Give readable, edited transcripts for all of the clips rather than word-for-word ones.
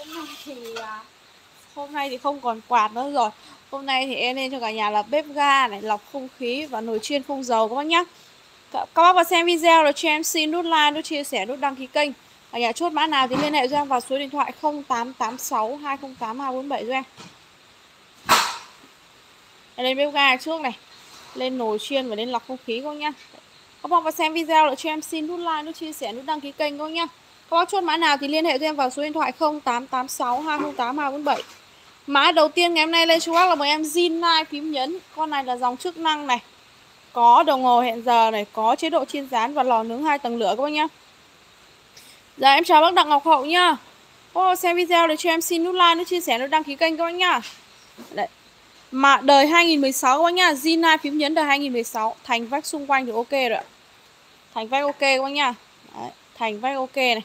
Hôm nay thì không còn quạt nữa rồi. Hôm nay thì em lên cho cả nhà là bếp ga này, lọc không khí và nồi chiên không dầu các bác nhá. Các bác vào xem video rồi cho em xin nút like, nút chia sẻ, nút đăng ký kênh. Cả nhà chốt mã nào thì liên hệ cho em vào số điện thoại 0886 208 247 cho em. Lên bếp ga trước này, lên nồi chiên và lên lọc không khí các bác nhá. Các bác vào xem video rồi cho em xin nút like, nút chia sẻ, nút đăng ký kênh các bác nhá. Các bác chốt mã nào thì liên hệ cho em vào số điện thoại 0886 208 247. Mã đầu tiên ngày hôm nay lên cho bác là một em Zin phím nhấn. Con này là dòng chức năng này, có đồng hồ hẹn giờ này, có chế độ chiên rán và lò nướng 2 tầng lửa các bác nhá. Dạ em chào bác Đặng Ngọc Hậu nhá. Xem video để cho em xin nút like, nút chia sẻ, nút đăng ký kênh các bác nhá. Đấy. Mà đời 2016 các bác nhá, Zin phím nhấn đời 2016, thành vách xung quanh thì ok rồi ạ. Thành vách ok các bác nhá. Đấy, thành vách ok này.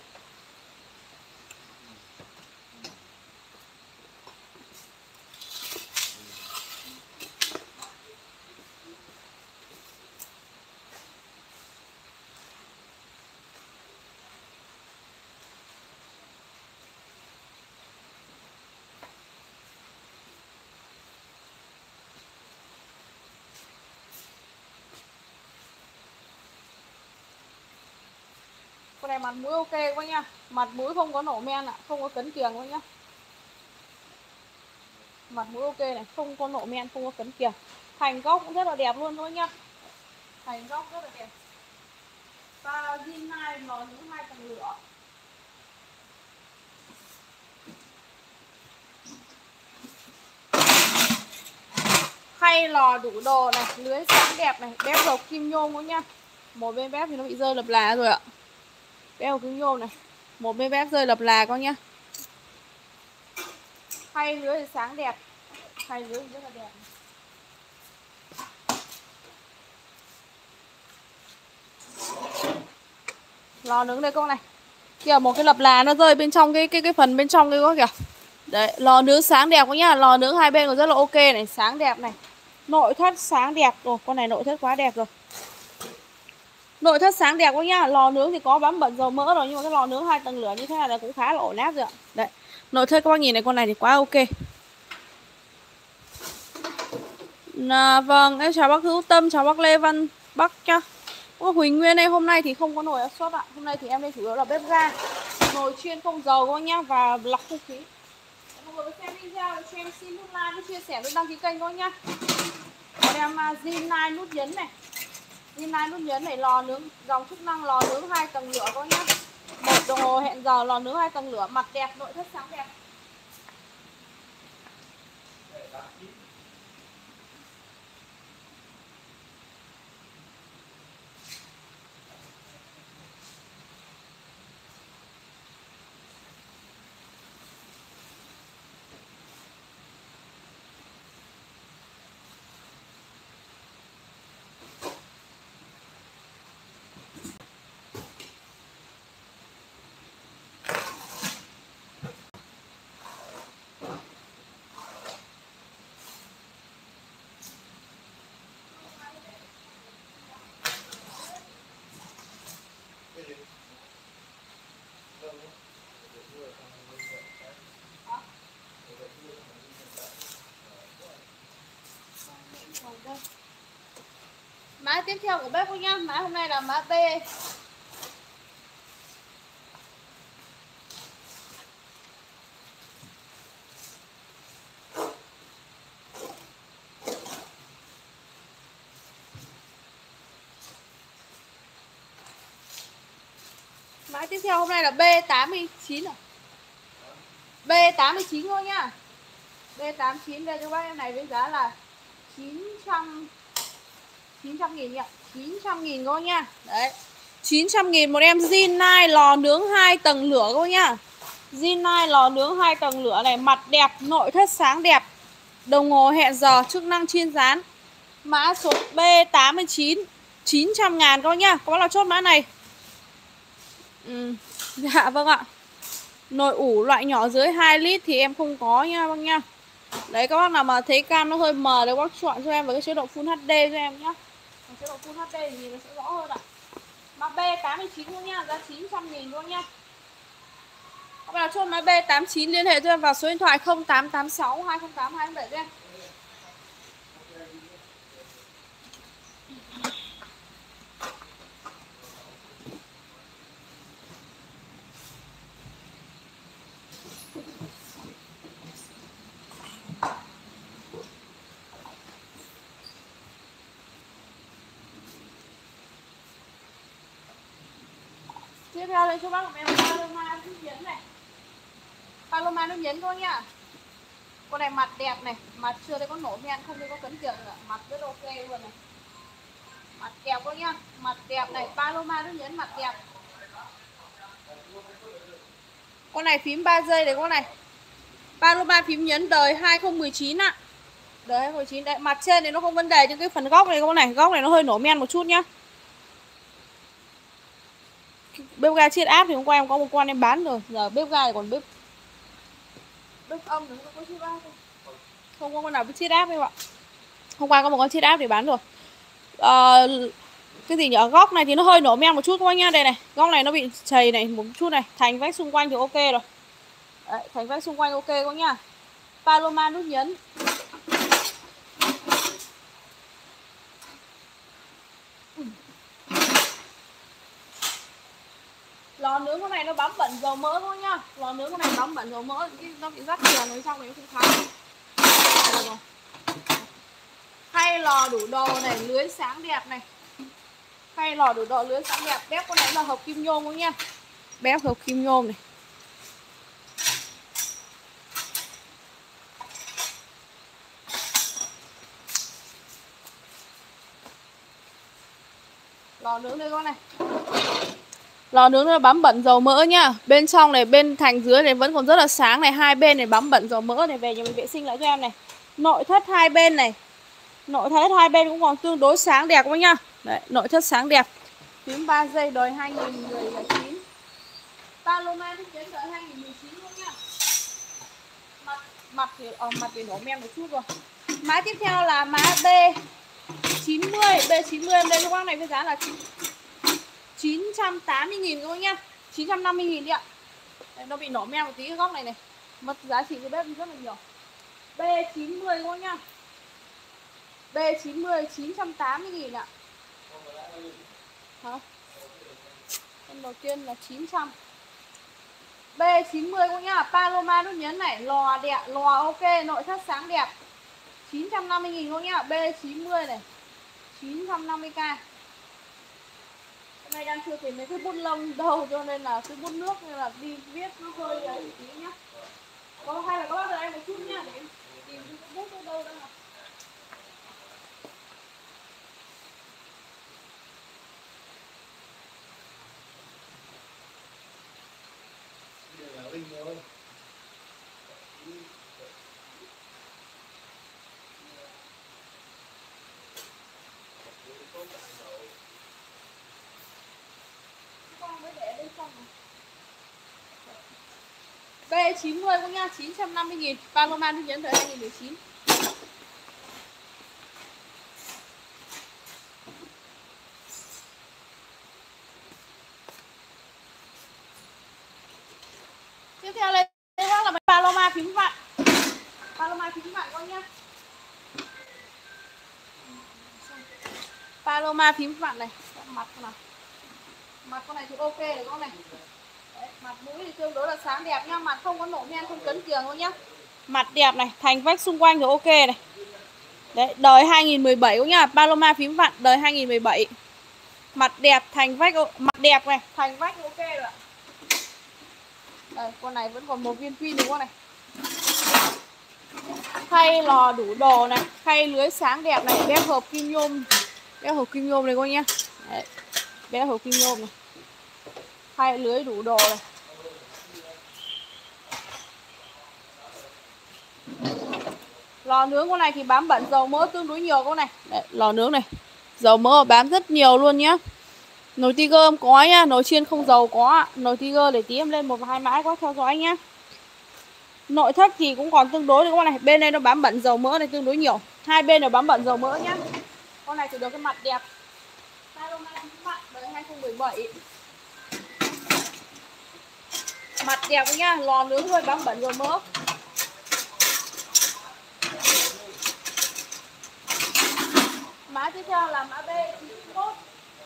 Con này mặt mũi ok các bác nhá. Mặt mũi không có nổ men ạ, không có cấn kiềng các bác nhá. Mặt mũi ok này, không có nổ men, không có cấn kiềng. Thành góc cũng rất là đẹp luôn thôi nhá. Thành góc rất là đẹp. Và Zin 2 lò nướng 2 tầng lửa. Khay lò đủ đồ này, lưới sáng đẹp này, bếp dầu kim nhôm nữa nhá. Một bên bếp thì nó bị rơi lập là rồi ạ. Bếp dầu kim nhôm này, một bên bếp rơi lập là con nhá. Khay lưới thì sáng đẹp, khay lưới thì rất là đẹp. Lò nướng đây con này. Kìa một cái lập là nó rơi bên trong cái phần bên trong đây có kìa. Đấy, lò nướng sáng đẹp quá nhá, lò nướng hai bên còn rất là ok này, sáng đẹp này. Nội thất sáng đẹp rồi, con này nội thất quá đẹp rồi. Nội thất sáng đẹp quá nhá, lò nướng thì có bám bẩn dầu mỡ rồi nhưng mà cái lò nướng 2 tầng lửa như thế này là cũng khá là ổn áp rồi ạ. Đấy. Nội thất các bác nhìn này, con này thì quá ok. Vâng, em chào bác Hữu Tâm, chào bác Lê Văn Bắc nhá. Huỳnh Nguyên đây, hôm nay thì không có nồi áp suất ạ. Hôm nay thì em đây chủ yếu là bếp ga, nồi chiên không dầu các bác nhá và lọc không khí. Mọi người xem video cho em xin nút like, nút chia sẻ, nút đăng ký kênh các bác nhá. Còn em Zin nút nhấn này. Zin nút nhấn này, lò nướng dòng chức năng lò nướng 2 tầng lửa các bác nhá. Một đồng hồ hẹn giờ, lò nướng 2 tầng lửa, mặt đẹp, nội thất sáng đẹp. Mã tiếp theo của bếp nhá, mã hôm nay là mã B. Mã tiếp theo hôm nay là B89 à? B89 thôi nhá. B89 đây cho bác em này với giá là 900 nghìn ạ. 900.000 các bác nhá. Đấy. 900.000 một em Zin lò nướng 2 tầng lửa các bác nhá. Zin lò nướng 2 tầng lửa này, mặt đẹp, nội thất sáng đẹp. Đồng hồ hẹn giờ, chức năng chiên rán. Mã số B89 900.000 các bác nhá. Các bác nào chốt mã này. Dạ vâng ạ. Nồi ủ loại nhỏ dưới 2 lít thì em không có nha bác nha. Đấy, các bác nào mà thấy cam nó hơi mờ thì bác chọn cho em vào cái chế độ Full HD cho em nhá. Chế độ Full HD thì nhìn nó sẽ rõ hơn ạ. Mã B89 luôn nha, giá 900.000 luôn nha. Các bạn chốt mã B89 liên hệ cho em vào số điện thoại 0886 208 207 cho em. Tiếp theo lên cho bác của em Paloma nước nhấn này. Paloma nước nhấn thôi nhá. Con này mặt đẹp này, mặt chưa thấy có nổi men, không thấy có cấn kiềng nữa, mặt rất ok luôn này. Mặt đẹp thôi nhá, mặt đẹp này, Paloma nước nhấn mặt đẹp. Con này phím 3 giây đấy con này. Paloma phím nhấn đời 2019 ạ. Đời 2019 đấy, mặt trên này nó không vấn đề, nhưng cái phần góc này con này, góc này nó hơi nổi men một chút nhá. Bếp ga chiết áp thì hôm qua em có một con em bán rồi, giờ bếp ga thì còn bếp âm thì không có chiết áp thôi. Không có con nào biết chiết áp đâu ạ. Hôm qua có một con chiết áp để bán rồi. Cái gì nhỉ, góc này thì nó hơi nổ men một chút thôi nhá. Đây này, góc này nó bị chày này một chút này, thành vách xung quanh thì ok rồi. Đấy, thành vách xung quanh ok quá nhá. Paloma nút nhấn. Lò nướng con này nó bám bẩn dầu mỡ thôi nhá. Lò nướng con này bám bẩn dầu mỡ, nó bị rắc tiền ở trong này nó không khá. Khay lò đủ đồ này, lưới sáng đẹp này. Khay lò đủ đồ, lưới sáng đẹp. Bếp con này là hộp kim nhôm luôn nhá. Bếp hộp kim nhôm này. Lò nướng đây con này. Lò nướng nó bám bẩn dầu mỡ nhá. Bên trong này, bên thành dưới này vẫn còn rất là sáng này. Hai bên này bám bẩn dầu mỡ này. Về nhà mình vệ sinh lại cho em này. Nội thất hai bên này, nội thất hai bên cũng còn tương đối sáng đẹp quá nhá. Đấy, nội thất sáng đẹp. Phím 3 giây đời 2019. Paloma nước nhấn đời 2019 luôn nhá. Mặt thì nổ men một chút rồi. Mã tiếp theo là mã B90. B90 em lên cho bác này với giá là 980.000 các bác nhá. 950.000 đi ạ. Đây, nó bị nổ men một tí cái góc này này. Mất giá trị của bếp rất là nhiều. B90 các bác nhá. B90 980.000 ạ. Hả? Con đầu tiên là 900. B90 các nhá. Paloma nút nhấn này, lò đẹp, lò ok, nội thất sáng đẹp. 950.000 các nhá. B90 này 950k. Hôm nay đang chưa tìm mấy cái bút lông đâu, cho nên là cái bút nước nên là đi viết nó hơi ấy tí nhá. Có hay là các bác đợi em một chút nhá, để em tìm cái bút ở đâu đâu nào. B90 cũng nha, 950.000. Paloma nước nhấn đời 2019. Tiếp theo lên là Paloma phím vặn. Paloma phím vặn con nhá. Paloma phím vặn này, mặt con nào. Mặt con này thì ok rồi con này. Đấy, mặt mũi thì tương đối là sáng đẹp nhá, mặt không có nổ men, không cấn kiềng luôn nhá. Mặt đẹp này, thành vách xung quanh thì ok này. Đấy, đời 2017 cũng nhá, Paloma phím vặn đời 2017. Mặt đẹp, thành vách mặt đẹp này, thành vách ok rồi ạ. Đây, con này vẫn còn một viên pin đúng không này. Khay lò đủ đồ này, khay lưới sáng đẹp này, bếp hộp kim nhôm. Bếp hộp kim nhôm này coi nhá. Đấy, bếp hộp kim nhôm này. Khay lưới đủ đồ này. Lò nướng con này thì bám bẩn dầu mỡ tương đối nhiều con này. Đấy, lò nướng này, dầu mỡ bám rất nhiều luôn nhá. Nồi Tiger em có nhá, nồi chiên không dầu có ạ. Nồi Tiger để tí em lên một vài mã quá theo dõi nhá. Nội thất thì cũng còn tương đối con này. Bên đây nó bám bẩn dầu mỡ này tương đối nhiều. Hai bên đều bám bẩn dầu mỡ nhá. Con này thì được cái mặt đẹp. Paloma phím vặn đời 2017. Mặt đẹp nhá, lò nướng hơi bám bẩn dầu mỡ. Mã tiếp theo là mã B91.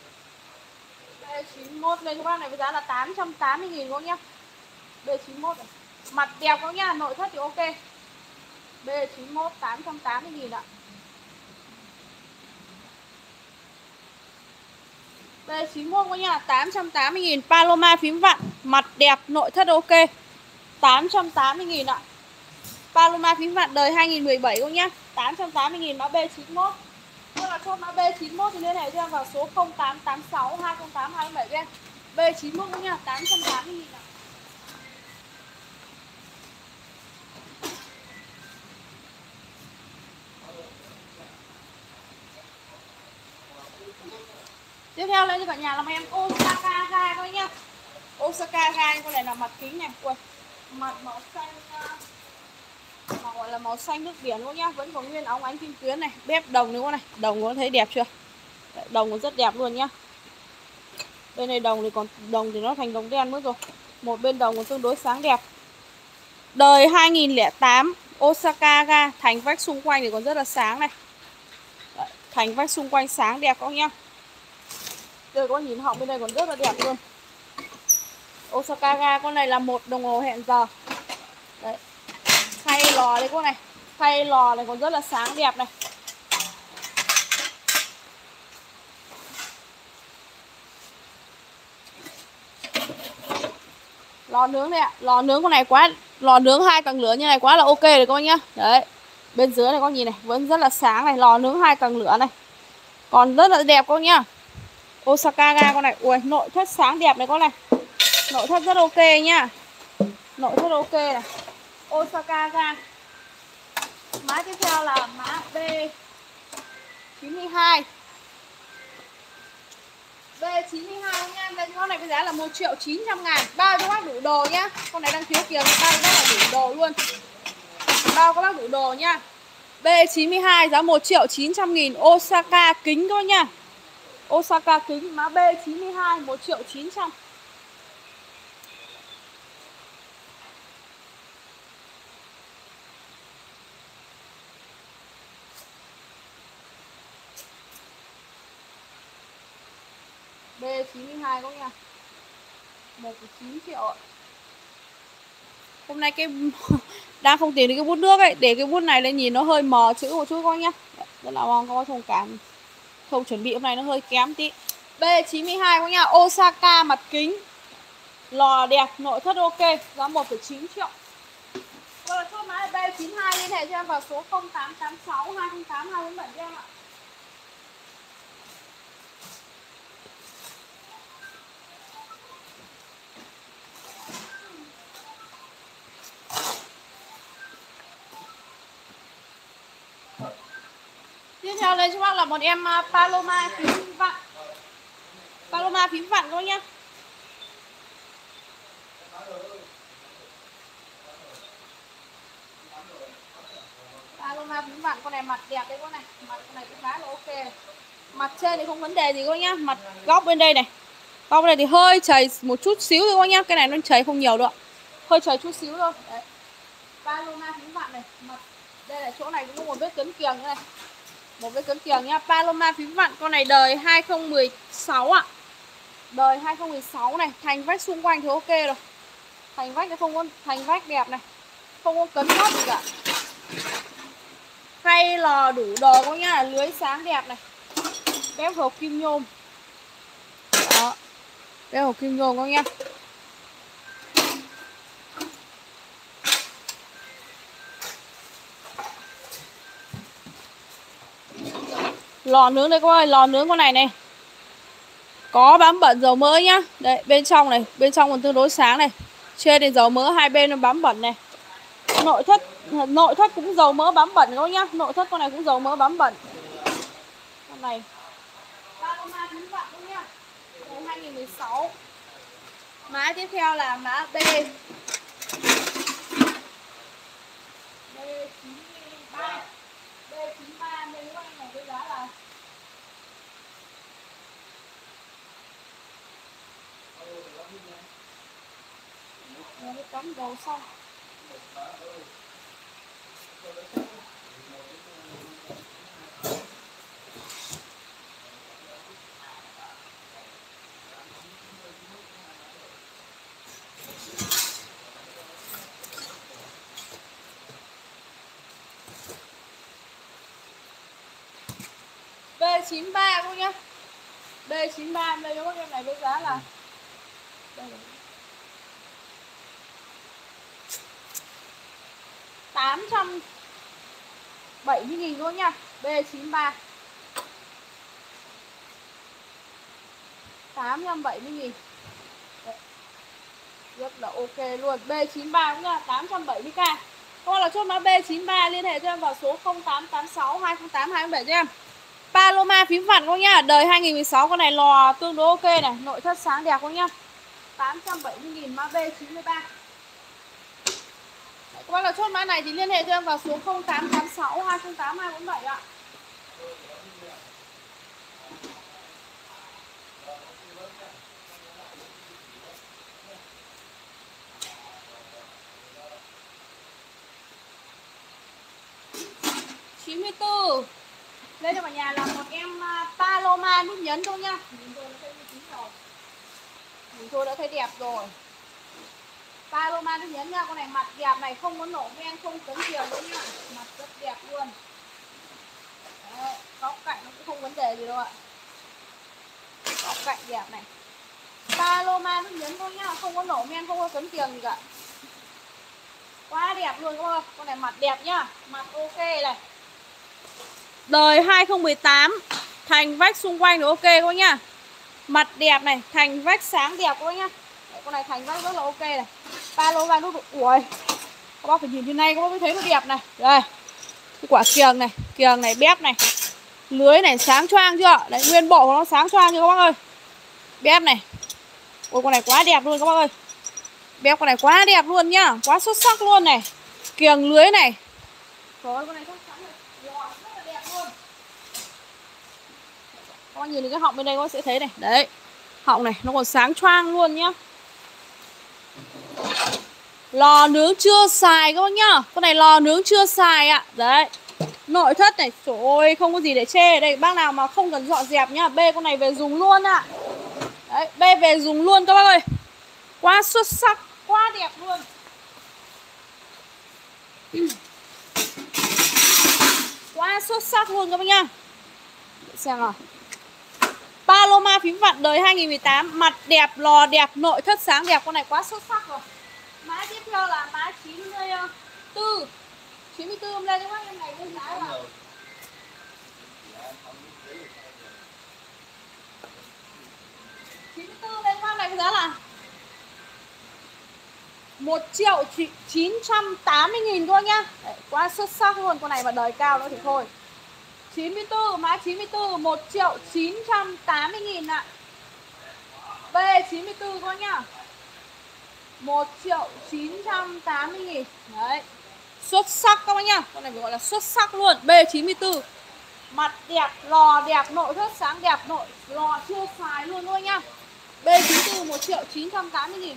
B91 lên cho bác này với giá là 880.000 các nhá. B91 này. Mặt đẹp các nhá, nội thất thì ok. B91 880.000 ạ. B91 các nhá, 880.000. Paloma phím vặn, mặt đẹp, nội thất ok. 880.000 ạ. Paloma phím vặn đời 2017 các nhá. 880.000 mã B91. Tức là chốt mã B91 thì liên hệ cho em vào số 0886 208 207 em. B91 các nhá, 880.000 ạ. Tiếp theo lên cho cả nhà làm em Osaka Ga thôi nhá. Osaka Ga con này là mặt kính này. Ui, mặt màu xanh, mà gọi là màu xanh nước biển luôn nhá. Vẫn còn nguyên óng ánh kim tuyến này. Bếp đồng nữa con này. Đồng có thấy đẹp chưa? Đồng còn rất đẹp luôn nhá. Bên này đồng thì còn đồng thì nó thành đồng đen mất rồi. Một bên đồng còn tương đối sáng đẹp. Đời 2008 Osaka Ga. Thành vách xung quanh thì còn rất là sáng này. Đấy, thành vách xung quanh sáng đẹp các nhá. Đây có nhìn họng bên đây còn rất là đẹp luôn. Osaka Ga con này là một đồng hồ hẹn giờ. Đấy. Khay lò đây con này. Khay lò này còn rất là sáng đẹp này. Lò nướng đây ạ. Lò nướng con này quá, lò nướng 2 tầng lửa như này quá là ok rồi các bác nhá. Đấy. Bên dưới này con nhìn này, vẫn rất là sáng này, lò nướng 2 tầng lửa này. Còn rất là đẹp các bác nhá. Osaka Ga con này, ui nội thất sáng đẹp này con này. Nội thất rất ok nhá. Nội thất ok này. Osaka Ga. Mã tiếp theo là mã B92. B92 nha. Đây con này với giá là 1.900.000. Bao cho bác đủ đồ nhá. Con này đang thiếu kiềng, bao cho bác là đủ đồ luôn. Bao các bác đủ đồ nhá. B92 giá 1.900.000. Osaka kính thôi nha. Osaka kính mã B92 1.900.000. B92 có nha. 1,9 triệu ạ. Hôm nay cái đang không tìm được cái bút nước ấy, để cái bút này lên nhìn nó hơi mờ chữ một chút coi nhá. Rất là mong có thông cảm. Không chuẩn bị hôm nay nó hơi kém tí. B92 có nha, Osaka mặt kính. Lò đẹp, nội thất ok, giá 1,9 triệu. Rồi chốt mã B92 liên hệ cho em vào số 0886 208 247 cho em ạ. Tiếp theo đây cho bác là một em Paloma phím vặn. Paloma phím vặn thôi nhá. Paloma phím vặn, con này mặt đẹp đấy con này. Mặt con này cũng khá là ok. Mặt trên thì không vấn đề gì con nhá. Mặt góc bên đây này. Góc bên này thì hơi chảy một chút xíu thôi con nhá. Cái này nó chảy không nhiều đâu. Hơi chảy chút xíu thôi. Đấy. Paloma phím vặn này. Mặt đây là chỗ này cũng có một vết cấn kiềng này. Một vết cấn kiềng nhá. Paloma phím vặn, con này đời 2016 ạ. Đời 2016 này, thành vách xung quanh thì ok rồi. Thành vách nó không có, thành vách đẹp này. Không có cấn mốc gì cả. Khay lò đủ đồ có nhá, lưới sáng đẹp này. Bếp hộp kim nhôm. Đó. Bếp hộp kim nhôm có nhá. Lò nướng đây các ơi, lò nướng con này này. Có bám bẩn dầu mỡ nhá. Đấy, bên trong này, bên trong còn tương đối sáng này. Trên này dầu mỡ hai bên nó bám bẩn này. Nội thất cũng dầu mỡ bám bẩn các nhá. Nội thất con này cũng dầu mỡ bám bẩn. Con này Paloma phím vặn các nhá. Năm 2016. Mã tiếp theo là mã B. B93. B93 đây các anh này với giá là cắm dầu xong. B93 cô nhá. B93 đây cho các em này với giá là đây là 870.000 thôi nha. B93 870.000. Rất là ok luôn. B93 cũng nha, 870k. Con là chốt mã B93 liên hệ cho em vào số 0886 208 207 cho em. Paloma phím phẳng cô nhá, đời 2016, con này lò tương đối ok này, nội thất sáng đẹp cô nhá. 870.000 mã B93. Các bác là chốt mã này thì liên hệ cho em vào số 0886 208 247 ạ. Đây cho cả nhà là một em Paloma nút nhấn thôi nhá. Mình tôi đã thấy đẹp rồi. Paloma nút nhấn nha, con này mặt đẹp này, không có nổ men, không cấn kiềng nữa nha. Mặt rất đẹp luôn. Đấy, góc cạnh nó cũng không vấn đề gì đâu ạ. Góc cạnh đẹp này. Paloma nút nhấn thôi nhá, không có nổ men, không có cấn kiềng gì cả. Quá đẹp luôn các bạn. Con này mặt đẹp nhá, mặt ok này. Đời 2018, thành vách xung quanh thì ok các bác nhá. Mặt đẹp này, thành vách sáng đẹp các bác nhá. Đấy, con này thành vách rất là ok này. Paloma nút. Ui, các bác phải nhìn như này các bác mới thấy nó đẹp này. Đây, cái quả kiềng này bép này, lưới này sáng choang chưa? Đấy, nguyên bộ của nó sáng choang chưa các bác ơi. Bép này. Ôi con này quá đẹp luôn các bác ơi. Bép con này quá đẹp luôn nhá, quá xuất sắc luôn này. Kiềng lưới này. Trời ơi, con này chắc chắn là rất là đẹp luôn. Các bác nhìn cái họng bên đây các bác sẽ thấy này. Đấy, họng này nó còn sáng choang luôn nhá. Lò nướng chưa xài các bác nhá. Con này lò nướng chưa xài ạ. Đấy, nội thất này, trời ơi, không có gì để chê. Đây, bác nào mà không cần dọn dẹp nhá, bê con này về dùng luôn ạ. Đấy, bê về dùng luôn các bác ơi. Quá xuất sắc, quá đẹp luôn. Quá xuất sắc luôn các bác nhá. Để xem nào. Paloma phím vặn đời 2018, mặt đẹp, lò đẹp, nội thất sáng đẹp. Con này quá xuất sắc rồi. Mã tiếp theo là mã 94. 94 hôm lên cho bác em này lên giá là 94 lên bác này cái giá là 1.980.000 thôi nhá. Đấy, quá xuất sắc luôn. Con này mà đời cao nữa thì thôi. 94, mã 94 1.980.000 ạ. B94 con nhá. 1.980.000. Đấy, xuất sắc các bác nhá. Con này phải gọi là xuất sắc luôn. B94, mặt đẹp, lò đẹp, nội thất sáng đẹp, lò chưa xài luôn thôi nhá. B94 1.980.000.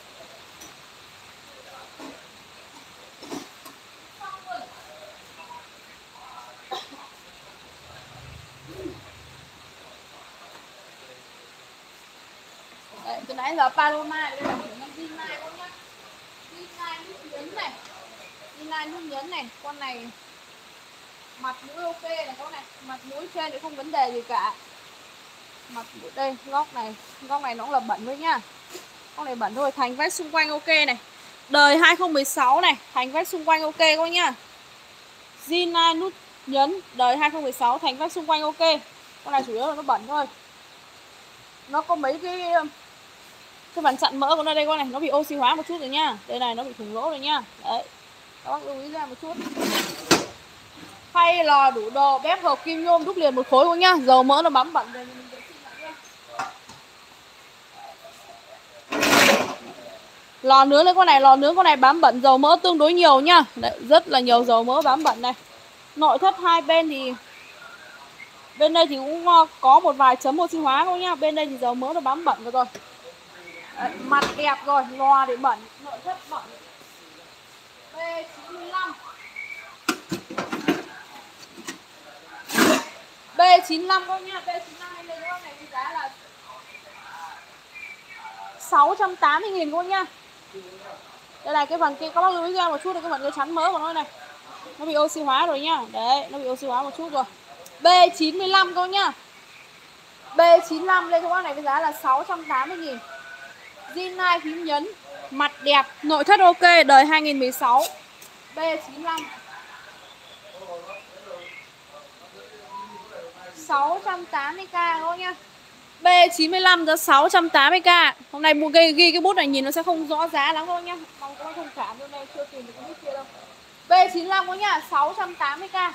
Đấy, từ nãy giờ Paloma đây là Zinline con nhá. Zinline nút nhấn này. Zinline nút nhấn này, con này mặt mũi ok này con này, mặt mũi trên thì không vấn đề gì cả. Mặt mũi đây, góc này nó cũng là bẩn thôi nhá. Con này bẩn thôi, thành vách xung quanh ok này. Đời 2016 này, thành vách xung quanh ok các nhá. Zinline nút nhấn, đời 2016, thành vách xung quanh ok. Con này chủ yếu là nó bẩn thôi. Nó có mấy cái phần chặn mỡ của nó đây con này, nó bị oxy hóa một chút rồi nhá. Đây này nó bị thủng lỗ rồi nhá. Đấy, các bác lưu ý ra một chút. Phay lò đủ đồ, bếp hợp kim nhôm đúc liền một khối luôn nhá. Dầu mỡ nó bám bẩn rồi mình vệ sinh lại nhá. Lò nướng đấy con này, lò nướng con này bám bẩn dầu mỡ tương đối nhiều nhá. Đấy, rất là nhiều dầu mỡ bám bẩn này. Nội thất hai bên thì bên đây thì cũng có một vài chấm oxy hóa thôi nhá. Bên đây thì dầu mỡ nó bám bẩn rồi. Đấy, mặt đẹp rồi, lò để bẩn, nội thất bẩn. B95. B95 các nhá, B95 em lên con này với giá là 680.000 các nhá. Đây này, cái phần kia các bác lưu ý cho em một chút, cái phần cái chắn mỡ của nó này. Nó bị oxy hóa rồi nhá. Đấy, nó bị oxy hóa một chút rồi. B95 các nhá. B95 lên cho bác này với giá là 680.000. Zin phím nhấn, mặt đẹp, nội thất ok, đời 2016. B95 680k các nhá. B95 giá 680k. Hôm nay mua ghi cái bút này nhìn nó sẽ không rõ giá lắm đâu nhá. Mong các bác thông cảm, hôm nay chưa tìm được cái bút kia đâu. B95 các nhá, 680k.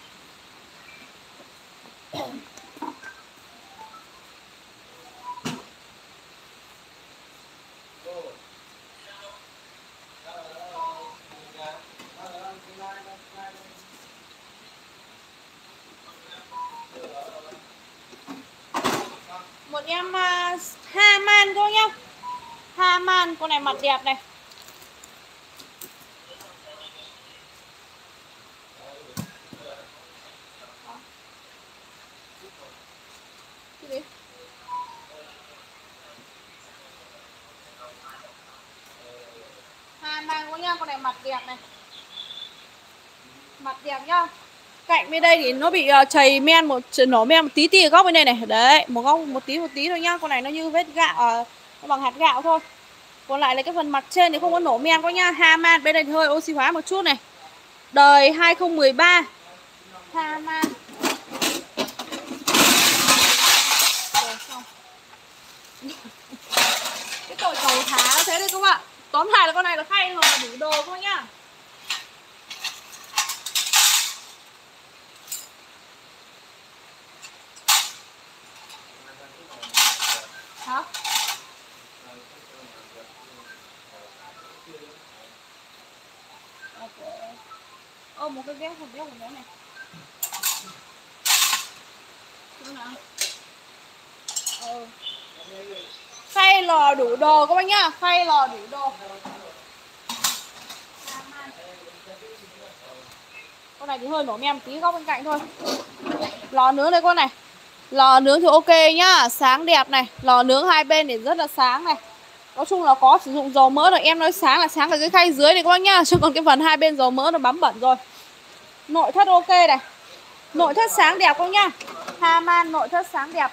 Một em Haman thôi nhá. Haman, con này mặt đẹp này. Cái gì? Haman thôi nhá, con này mặt đẹp này. Mặt đẹp nhá. Cạnh bên đây thì nó bị chảy men nổ men một tí ở góc bên đây này. Đấy, một góc một tí thôi nhá. Con này nó như vết gạo, nó bằng hạt gạo thôi. Còn lại là cái phần mặt trên thì không có nổ men có nhá. Haman bên đây thì hơi oxy hóa một chút này. Đời 2013. Haman. Cái tội cầu thả thế đấy các bạn. Tóm lại là con này là khay hoặc là đủ đồ thôi nhá. Hả? Một cái ghép, một cái này. Khay lò đủ đồ các bác nhá. Khay lò đủ đồ. Con này thì hơi nổ men tí góc bên cạnh thôi. Lò nướng đây con này. Lò nướng thì ok nhá, sáng đẹp này. Lò nướng hai bên thì rất là sáng này. Nói chung là có sử dụng dầu mỡ rồi. Em nói sáng là sáng ở cái khay dưới này các bác nhá. Chứ còn cái phần hai bên dầu mỡ nó bám bẩn rồi. Nội thất ok này. Nội thất sáng đẹp không nhá. Haman nội thất sáng đẹp.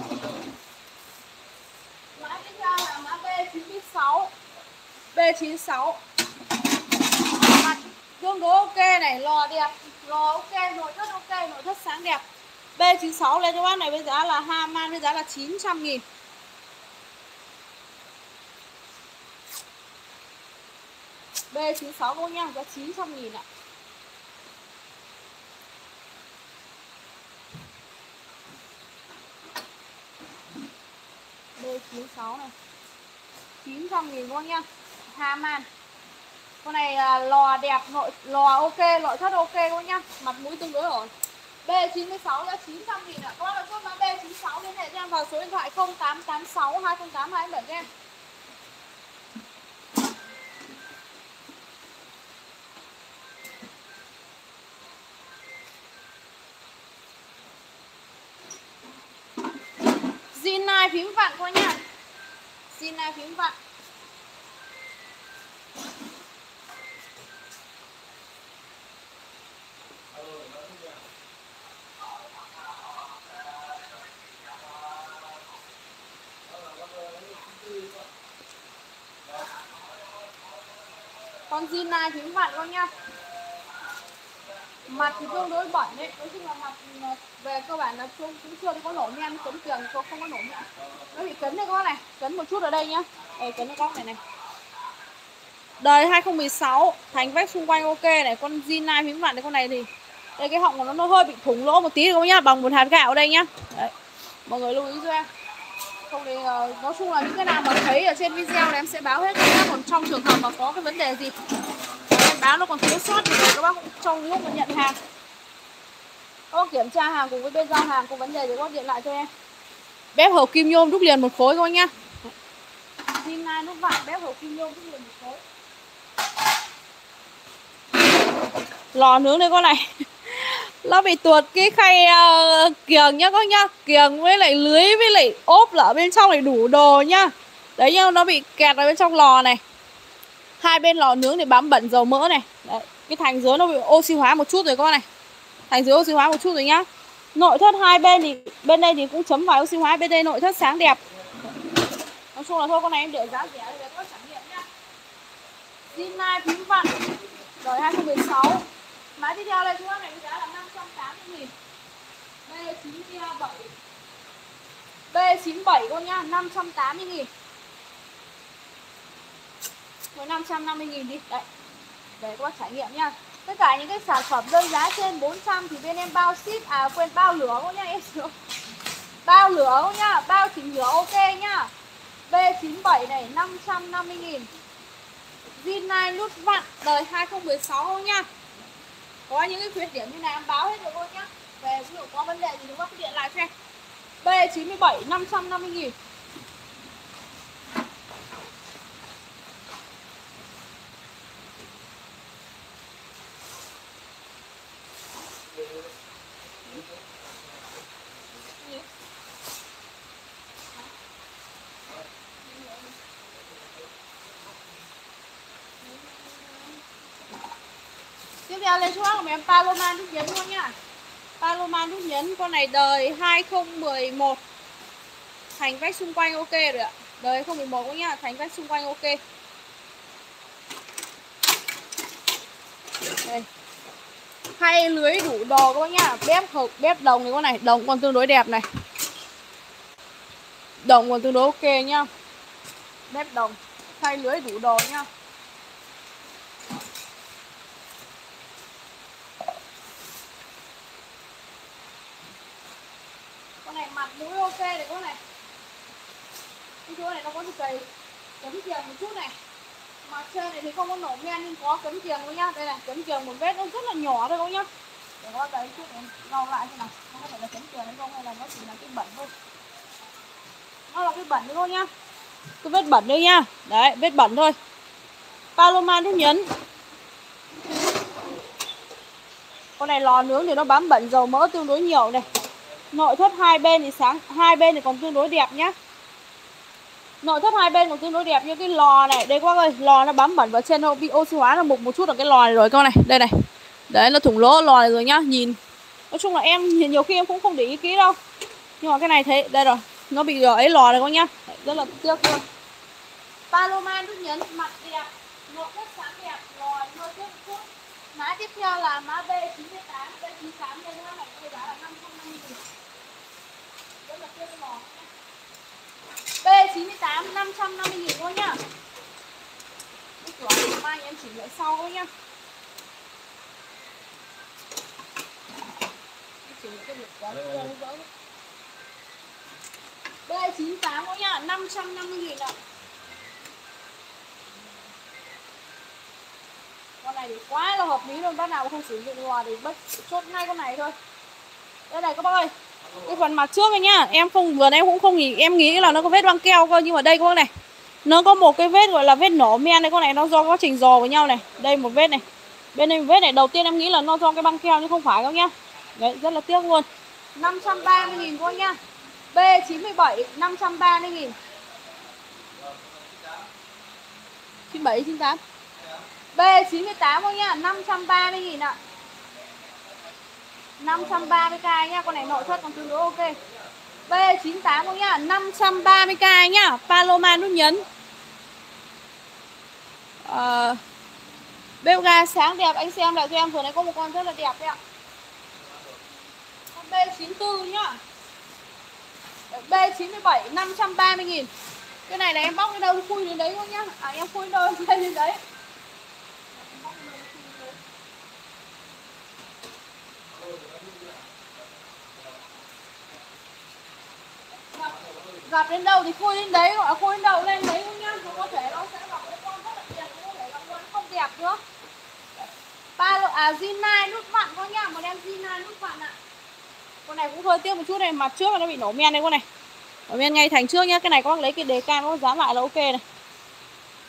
Mã tiếp theo là mã B96. B96. Mặt tương đối ok này, lò đẹp, lò ok, nội thất ok, nội thất sáng đẹp. B96 lên cho bác này với giá là Haman với giá là 900.000. B96 cô nhá, giá 900.000 ạ. B96 này 900.000 cô nhá. Haman. Con này lò đẹp, lò ok, nội thất ok cô nhá. Mặt mũi tương đối ổn. B96 giá 900.000 ạ. Các bác ơi, chốt mã B96 liên hệ cho em vào số điện thoại 0886 208 277 cho em. Zin phím vặn qua nha. Zin phím vặn. Con Zin phím vặn con nha. Mặt thì tương đối bẩn đấy, nói chung là mặt về cơ bản là cũng chưa có nổ men, cấn tiền không có nổ men. Nó bị cấn đây con này, cấn một chút ở đây nhá. Đây cấn ở góc này này. Đời 2016, thành vách xung quanh ok này, con Zin phím vặn này, con này thì đây cái họng của nó hơi bị thủng lỗ một tí các nhá, bằng một hạt gạo ở đây nhá. Đấy. Mọi người lưu ý cho em. Không thì nói chung là những cái nào mà thấy ở trên video này em sẽ báo hết các bác, còn trong trường hợp mà có cái vấn đề gì em báo nó còn thiếu sót thì các bác trong lúc mà nhận hàng các bác kiểm tra hàng cùng với bên giao hàng có vấn đề thì các bác điện lại cho em. Bếp hộp kim nhôm đúc liền một khối các bác nhá. zin nút vặn bếp hộp kim nhôm, một khối. Lò nướng đây con này. Nó bị tuột cái khay kiềng nhá các nhá. Kiềng với lại lưới với lại ốp là ở bên trong này đủ đồ nhá. Đấy nhá, nó bị kẹt ở bên trong lò này. Hai bên lò nướng thì bám bẩn dầu mỡ này. Đấy, cái thành dưới nó bị oxy hóa một chút rồi con này. Thành dưới oxy hóa một chút rồi nhá. Nội thất hai bên thì bên đây thì cũng chấm vài oxy hóa, bên đây nội thất sáng đẹp. Nói chung là thôi con này em để giá rẻ để các trải nghiệm nhá. Zin phím vặn đời 2016. Mã tiếp theo đây chúng ta này giá là 580.000. B97. B97 con nhá, 580.000. Với 550.000 đi. Đấy. Để các bác trải nghiệm nhá. Tất cả những cái sản phẩm rơi giá trên 400 thì bên em bao ship, quên bao lửa con nhá em. Bao lửa con nhá, bao chỉnh lửa ok nhá. B97 này 550.000. Zin nút vặn đời 2016 không nhá. Có những cái khuyết điểm như này em báo hết rồi cô nhá. Về ví dụ có vấn đề gì thì bác cứ điện lại cho em. B97 550.000. Tiếp theo lên xuống của em Paloma nút nhấn luôn nhá. Paloma nút nhấn con này đời 2011. Thành vách xung quanh ok rồi ạ. Đời 2011 cũng nhá, thành vách xung quanh ok. Đây. Hay lưới đủ đồ các bác nhá. Bếp hộp, bếp đồng thì con này, đồng còn tương đối đẹp này. Đồng còn tương đối ok nhá. Bếp đồng, hay lưới đủ đồ nhá. Con này mặt mũi ok này con này. Cái chỗ này nó có cái cây cấm kiềng một chút này. Mặt trên này thì không có nổ men nhưng có cấm kiềng thôi nhá. Đây này, cấm kiềng một vết nó rất là nhỏ thôi các nhá. Để có cái chút này lau lại xem nào. Nó có phải là cấm kiềng hay không hay là nó chỉ là cái bẩn thôi. Nó là cái bẩn thôi nhá. Cái vết bẩn thôi nhá. Đấy, vết bẩn thôi. Paloma nút nhấn. Con này lò nướng thì nó bám bẩn dầu mỡ tương đối nhiều này. Nội thất hai bên thì sáng, hai bên thì còn tương đối đẹp nhá. Nội thất hai bên còn tương đối đẹp như cái lò này. Đây các bác ơi, lò nó bám bẩn vào trên nó bị oxy hóa, nó mục một chút ở cái lò này rồi con này. Đây này. Đấy, nó thủng lỗ lò này rồi nhá. Nhìn nói chung là em nhiều khi em cũng không để ý kỹ đâu. Nhưng mà cái này thấy đây rồi, nó bị ấy lò này con nhá. Đấy, rất là tiếc luôn. Paloma nút nhấn mặt đẹp, nội thất sáng đẹp, lò hơi tiếc một chút. Mã tiếp theo là mã B98. B98 đây nó này giá là 550.000. Rất là tiếc cái lò. B98 550.000 thôi nhá. Cái cửa mai em chỉnh lại sau thôi nhá. Chỉnh lại cái việc quá B98 thôi nhá, 550.000 ạ. Con này thì quá là hợp lý luôn, bác nào mà không sử dụng lò thì bất chốt ngay con này thôi. Đây này các bác ơi. Cái phần mặt trước này nhá, em không vừa nãy em cũng không nghĩ, em nghĩ là nó có vết băng keo cơ, nhưng mà đây các bác này, nó có một cái vết gọi là vết nổ men đây con này, nó do quá trình dò với nhau này. Đây một vết này, bên đây một vết này, đầu tiên em nghĩ là nó do cái băng keo nhưng không phải các nhá. Đấy, rất là tiếc luôn. 530.000 thôi nhá. B97 530.000. 97 98. B98 thôi nhá, 530.000 ạ. 530k nhá, con này nội thất còn tương đối ok. B98 thôi nhá, 530k nhá. Paloma nút nhấn. Bếp ga sáng đẹp, anh xem lại cho em, vừa nãy có một con rất là đẹp đấy ạ. Con B94 nhá. B97 530.000. Cái này là em bóc đến đâu khui đến đấy thôi nhá. Em khui đâu đến đấy. Gặp đến đâu thì khui đến đấy, gọi là khui đến đâu lên đấy luôn nhá. Có thể nó sẽ gặp cái con rất là đẹp, có thể gặp con không đẹp nữa. Zin nút vặn con nhá, một em Zin nút vặn ạ. Con này cũng hơi tiếc một chút này, mặt trước nó bị nổ men đây con này. Nổ men ngay thành trước nhá, cái này các bác lấy cái đề can nó dán lại là ok này.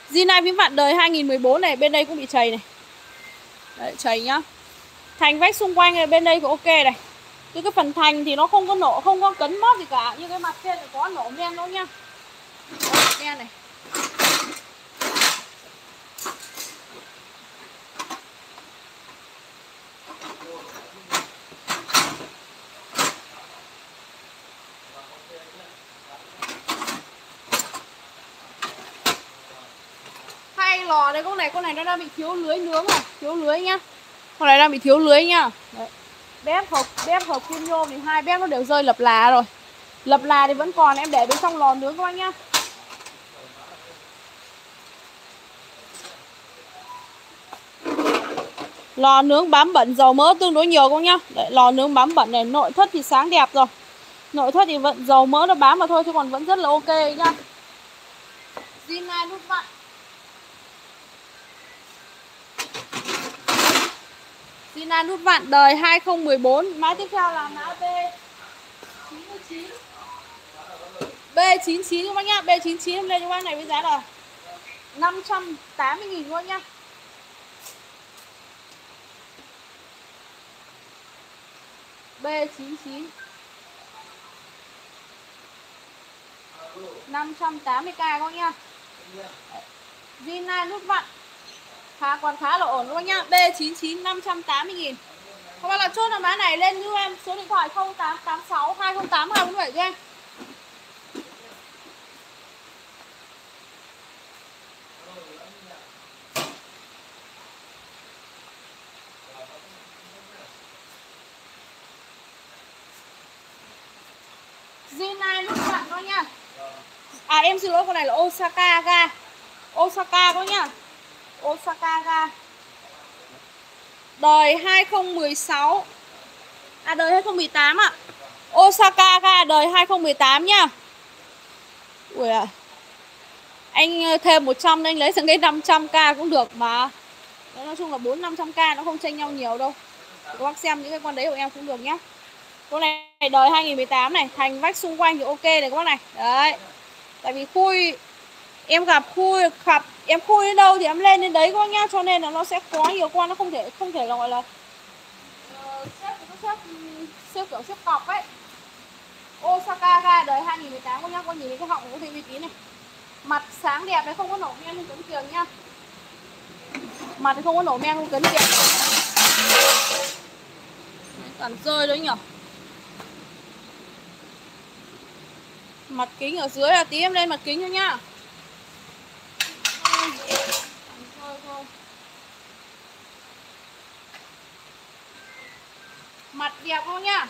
Zin này phím vặn đời 2014 này, bên đây cũng bị chày này. Đấy, chày nhá. Thành vách xung quanh này bên đây cũng ok này. Cái phần thành thì nó không có nổ, không có cấn mót gì cả. Nhưng cái mặt trên thì có nổ men đó nhá. Đó, men này. Hay lò đây con này nó đang bị thiếu lưới nướng rồi, thiếu lưới nhá. Con này đang bị thiếu lưới nhá. Đấy. Bếp hộp kim nhôm thì hai bếp nó đều rơi lập là rồi. Lập là thì vẫn còn, em để bên trong lò nướng các bác nhá. Lò nướng bám bẩn dầu mỡ tương đối nhiều các bác nhá. Đấy, lò nướng bám bẩn này, nội thất thì sáng đẹp rồi. Nội thất thì vẫn dầu mỡ nó bám vào thôi chứ còn vẫn rất là ok nhá. Zin nút vặn. Zin nút vặn đời 2014. Mã tiếp theo là mã B99. B99 các bác nhá. B99 em lên cho bác này với giá là 580.000 các bác nhá. B99 580k các bác nhá. Zin nút vặn còn khá là ổn các bác nhá. B99 580.000. Các bác là chốt là mã này lên giúp em số điện thoại 0886 208 247 cho em. Zin nút vặn các nhá. À em xin lỗi, con này là Osaka ga. Osaka các nhá. Osaka ga. Đời 2016. À đời 2018 ạ. Osaka ga đời 2018 nhá. Ui à. Anh thêm 100 nên anh lấy sang cái 500k cũng được mà. Nói chung là 400-500k nó không chênh nhau nhiều đâu. Các bác xem những cái con đấy của em cũng được nhá. Con này đời 2018 này, thành vách xung quanh thì ok này các bác này. Đấy. Tại vì khui em gặp em khui đến đâu thì em lên đến đấy các bác nhá, cho nên là nó sẽ có nhiều con, nó không thể là gọi là xếp kiểu xếp cọc ấy. Osaka ga đời 2018 các nhá, con nhìn thấy cái họng của thị uy tín này. Mặt sáng đẹp này, không có nổ men không cấn kiềng nhá. Mặt thì không có nổ men không cấn kiềng. Toàn rơi đấy nhở. Mặt kính ở dưới là tí em lên mặt kính thôi nhá. Mặt đẹp không nhá.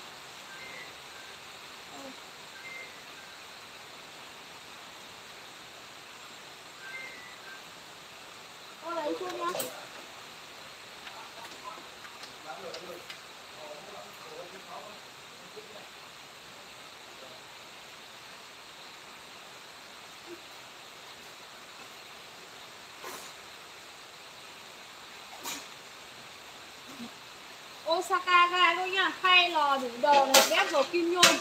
Cô lấy chưa nhá. Osaka ga thôi nhá, khay lò đủ đồ này, bếp dầu kim nhôm.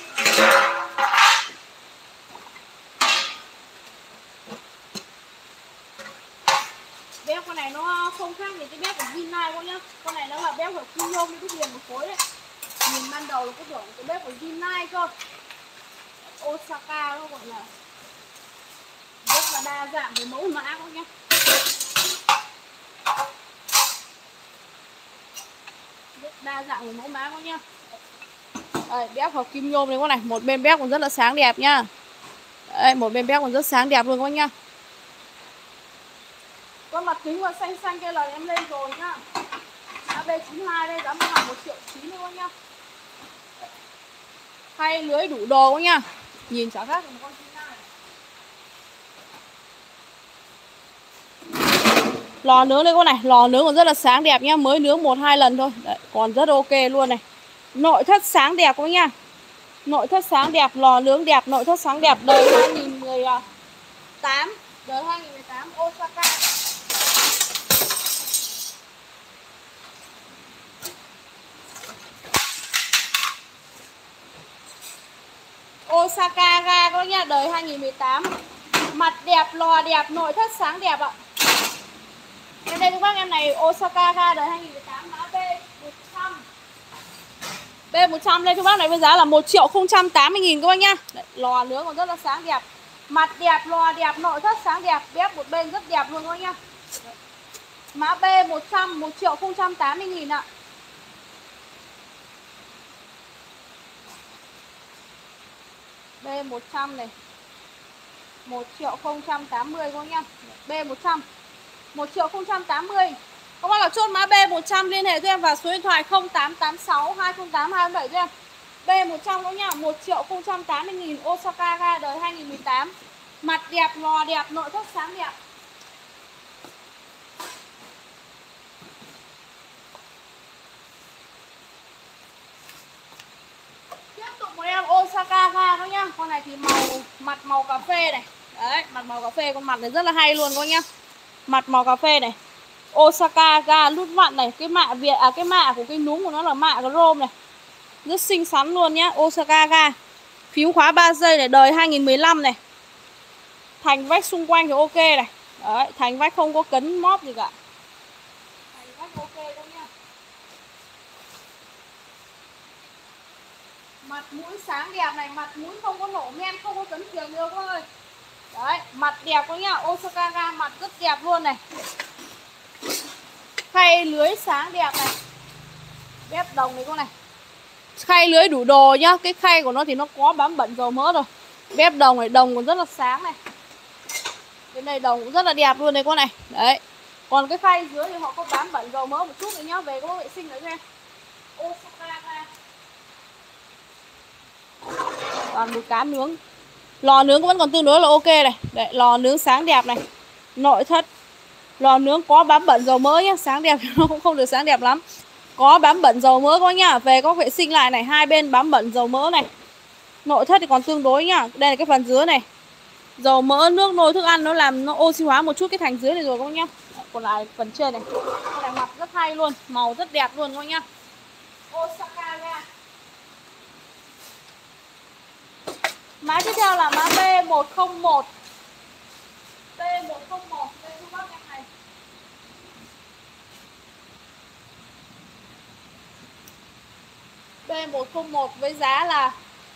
Bếp con này nó không khác gì cái bếp của Vinai con nhá. Con này nó là bếp của kim nhôm với cái viền một khối đấy. Nhìn ban đầu là cái tưởng cái bếp của Vinai cơ. Osaka nó gọi là rất là đa dạng về mẫu mã con nhá. Rất đa dạng về mẫu mã con nhá. Đây, bếp hộp kim nhôm đấy con này, một bên bếp còn rất là sáng đẹp nhá. Đây, một bên bếp còn rất sáng đẹp luôn con nhá. Con mặt kính và xanh xanh kia là em lên rồi nhá. AB92 đây giá bán là 1.900.000 luôn nhá. Hay lưới đủ đồ quá nhá. Nhìn chả khác một con chim này. Lò nướng đây con này, lò nướng còn rất là sáng đẹp nhá, mới nướng 1-2 lần thôi. Đấy, còn rất ok luôn này. Nội thất sáng đẹp quá nhá. Nội thất sáng đẹp, lò nướng đẹp, nội thất sáng đẹp, đời 2018, đời 2018 Osaka. Osaka ga các nhá, đời 2018. Mặt đẹp, lò đẹp, nội thất sáng đẹp ạ. Em đây các bác, em này Osaka ga đời 2018 mã B100. B100 đây các bác này với giá là 1.080.000 các bác nhá. Đấy, lò nướng còn rất là sáng đẹp. Mặt đẹp, lò đẹp, nội thất sáng đẹp, bếp một bên rất đẹp luôn các bác nhá. Đấy. Mã B100 1.080.000 ạ. B100 này 1.080 các bác nhá. B100 1.080. Các bác nào chốt mã B100 liên hệ cho em vào số điện thoại 0886 208 207 cho em. B100 các nhá, 1.080.000 Osaka ga đời 2018. Mặt đẹp, lò đẹp, nội thất sáng đẹp. Tiếp tục một em Osaka ga các nhá. Con này thì mặt màu cà phê này. Đấy, mặt màu cà phê, con mặt này rất là hay luôn các nhá. Mặt màu cà phê này. Osaka ga nút vặn này, cái mạ Việt cái mạ của cái núm của nó là mạ chrome này. Rất xinh xắn luôn nhá, Osaka ga. Phím khóa 3 giây này, đời 2015 này. Thành vách xung quanh thì ok này. Đấy, thành vách không có cấn móp gì cả. Thành vách ok đâu nha. Mặt mũi sáng đẹp này, mặt mũi không có nổ men, không có cấn kiềng được thôi. Đấy, mặt đẹp quá nhá, Osaka ga mặt rất đẹp luôn này. Khay lưới sáng đẹp này. Bếp đồng này con này. Khay lưới đủ đồ nhá. Cái khay của nó thì nó có bám bẩn dầu mỡ rồi. Bếp đồng này, đồng còn rất là sáng này. Cái này đồng cũng rất là đẹp luôn này con này. Đấy. Còn cái khay dưới thì họ có bám bẩn dầu mỡ một chút nữa nhá. Về có vệ sinh nữa cho em. Osaka ga. Còn một cá nướng. Lò nướng vẫn còn tương đối là ok này. Đấy, lò nướng sáng đẹp này. Nội thất. Lò nướng có bám bẩn dầu mỡ nhá. Sáng đẹp nó cũng không được sáng đẹp lắm. Có bám bẩn dầu mỡ các nhá. Về có vệ sinh lại này. Hai bên bám bẩn dầu mỡ này. Nội thất thì còn tương đối nhá. Đây là cái phần dưới này. Dầu mỡ, nước nồi, thức ăn nó làm nó oxy hóa một chút cái thành dưới này rồi các nhá. Còn lại phần trên này. Con này mặt rất hay luôn. Màu rất đẹp luôn các nhá. Osaka ga. Mã tiếp theo là mã B101. B101. Đây các bác em này. B101 với giá là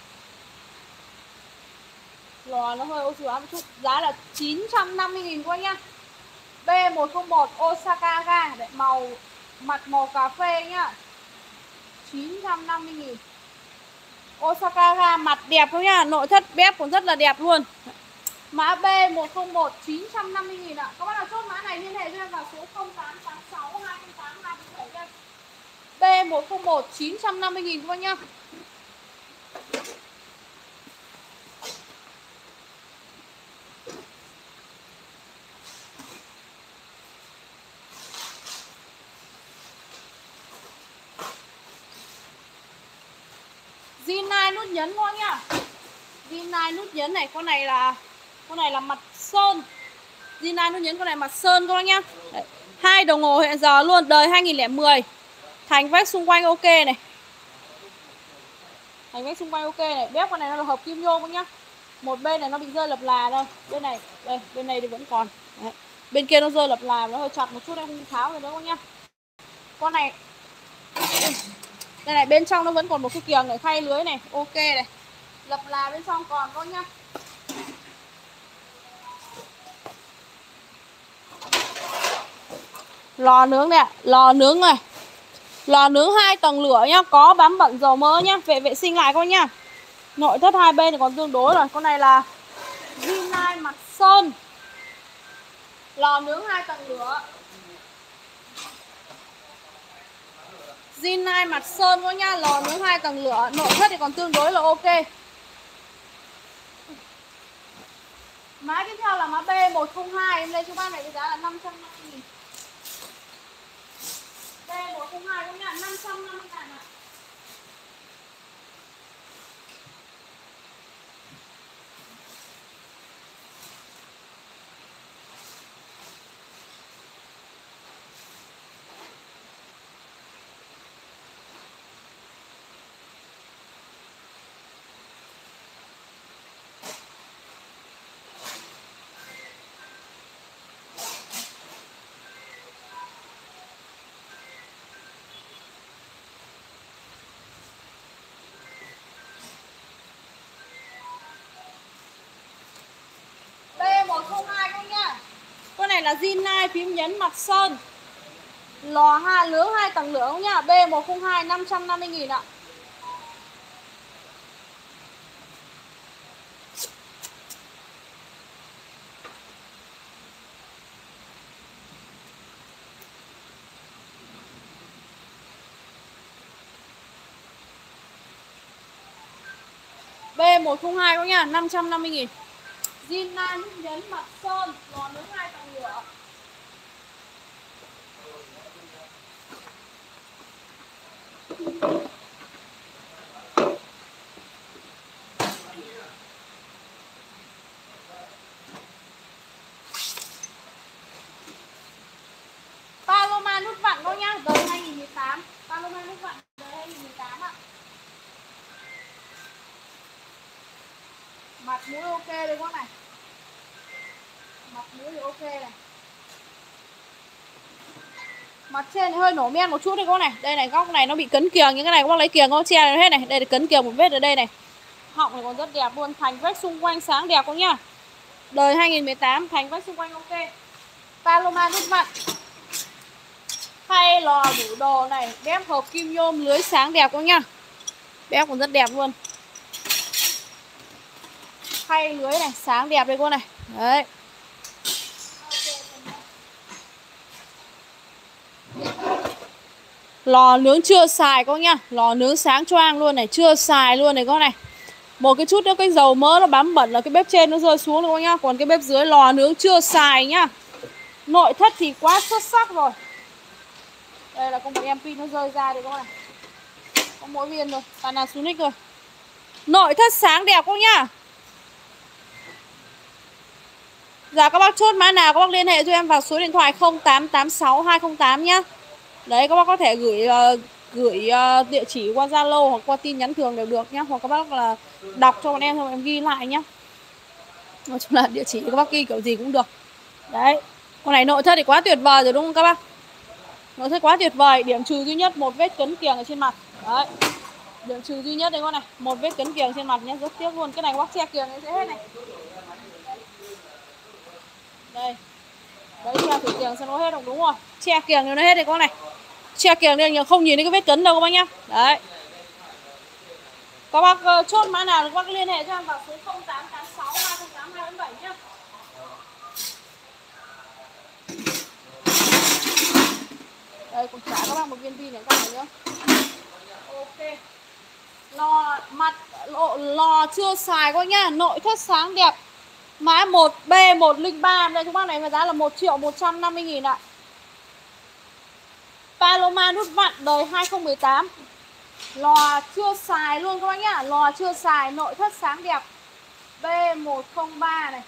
lò nó hơi oxy hóa một chút, giá là 950.000 các nhá. B101 Osaka ga. Đấy, mặt màu cà phê nhá. 950.000. Osaka ga mặt đẹp thôi nhá, nội thất bếp cũng rất là đẹp luôn. Mã B101 950.000 ạ. Các bác nào chốt mã này liên hệ cho em vào số 0886 208 247 nha. B101 950.000 các bác nhá. Zinai nút nhấn thôi nhá. Zinai nút nhấn này, con này là mặt sơn. Zinai nút nhấn con này mặt sơn các bác nhá. Đấy. 2 đồng hồ hẹn giờ luôn, đời 2010. Thành vách xung quanh ok này. Thành vách xung quanh ok này. Bếp con này nó là hợp kim nhôm các nhá. Một bên này nó bị rơi lập là đâu. Bên này, đây, bên này thì vẫn còn. Đấy. Bên kia nó rơi lập là, nó hơi chặt một chút, em không tháo rồi nữa các nhá. Con này đây này, bên trong nó vẫn còn một cái kiềng này, khay lưới này, ok này. Lập là bên trong còn các nhá. Lò nướng này, lò nướng này. Lò nướng 2 tầng lửa nhá, có bám bẩn dầu mỡ nhá, vệ sinh lại các nhá. Nội thất hai bên thì còn tương đối rồi. Con này là Zinai mặt sơn. Lò nướng 2 tầng lửa. Zinai mặt sơn các nhá, lò nướng 2 tầng lửa, nội thất thì còn tương đối là ok. Mã tiếp theo là mã B102, em lên cho bác này với giá là 550.000. B102 các nhá, 550.000 ạ. zin nai phím nhấn mặt sơn. Lò nướng 2 tầng lửa nhá. B102 550.000 ạ. B102 các nhá, 550.000. Zin nai nút nhấn mặt sơn, lò nướng 2 tầng lửa. Paloma nút vặn thôi nhá, đời 2018. Paloma nút vặn đời 2018 ạ. Mặt mũi ok đây con này. Mặt mũi thì ok này. Mặt trên thì hơi nổ men một chút đây các này. Đây này, góc này nó bị cấn kiềng, những cái này các bác lấy kiềng có che này hết này. Đây là cấn kiềng một vết ở đây này. Họng này còn rất đẹp luôn, thành vách xung quanh sáng đẹp các nhá. Đời 2018, thành vách xung quanh ok. Paloma nút vặn. Khay lò đủ đồ này, bếp hộp kim nhôm, lưới sáng đẹp các nhá. Bếp còn rất đẹp luôn. Khay lưới này, sáng đẹp đây cô này. Đấy. Lò nướng chưa xài các nhá. Lò nướng sáng choang luôn này, chưa xài luôn này các này. Một cái chút nữa cái dầu mỡ nó bám bẩn là cái bếp trên nó rơi xuống rồi các nhá. Còn cái bếp dưới lò nướng chưa xài nhá. Nội thất thì quá xuất sắc rồi. Đây là con một em pin nó rơi ra đây các này. Có mỗi viên rồi, Panasonic rồi. Nội thất sáng đẹp các nhá. Dạ các bác chốt mã nào các bác liên hệ cho em vào số điện thoại 0886 208 nhá. Đấy các bác có thể gửi địa chỉ qua Zalo hoặc qua tin nhắn thường đều được nhá. Hoặc các bác là đọc cho bọn em xong em ghi lại nhá. Nói chung là địa chỉ các bác ghi kiểu gì cũng được. Đấy. Con này nội thất thì quá tuyệt vời rồi đúng không các bác? Nội thất quá tuyệt vời. Điểm trừ duy nhất một vết cấn kiềng ở trên mặt. Đấy. Điểm trừ duy nhất đây con này, một vết cấn kiềng trên mặt nhé, rất tiếc luôn. Cái này bác che kiềng sẽ hết này. Đây. Đấy, che thử kiềng xem nó hết không, đúng rồi. Che kiềng nó hết đây con này. Che kiềng đây nhưng không nhìn thấy cái vết cấn đâu các bác nhá. Đấy. Các bác chốt mã nào các bác liên hệ cho em vào số 0886 208 247 nhá. Đây cũng trả các bác một viên pin này các bạn nữa. Ok. Lò chưa xài các nhá, nội thất sáng đẹp. Mã 1B103 đây các bác này, và giá là 1.150.000 ạ. Paloma nút vặn đời 2018. Lò chưa xài luôn các bác nhá, lò chưa xài, nội thất sáng đẹp. B103 này.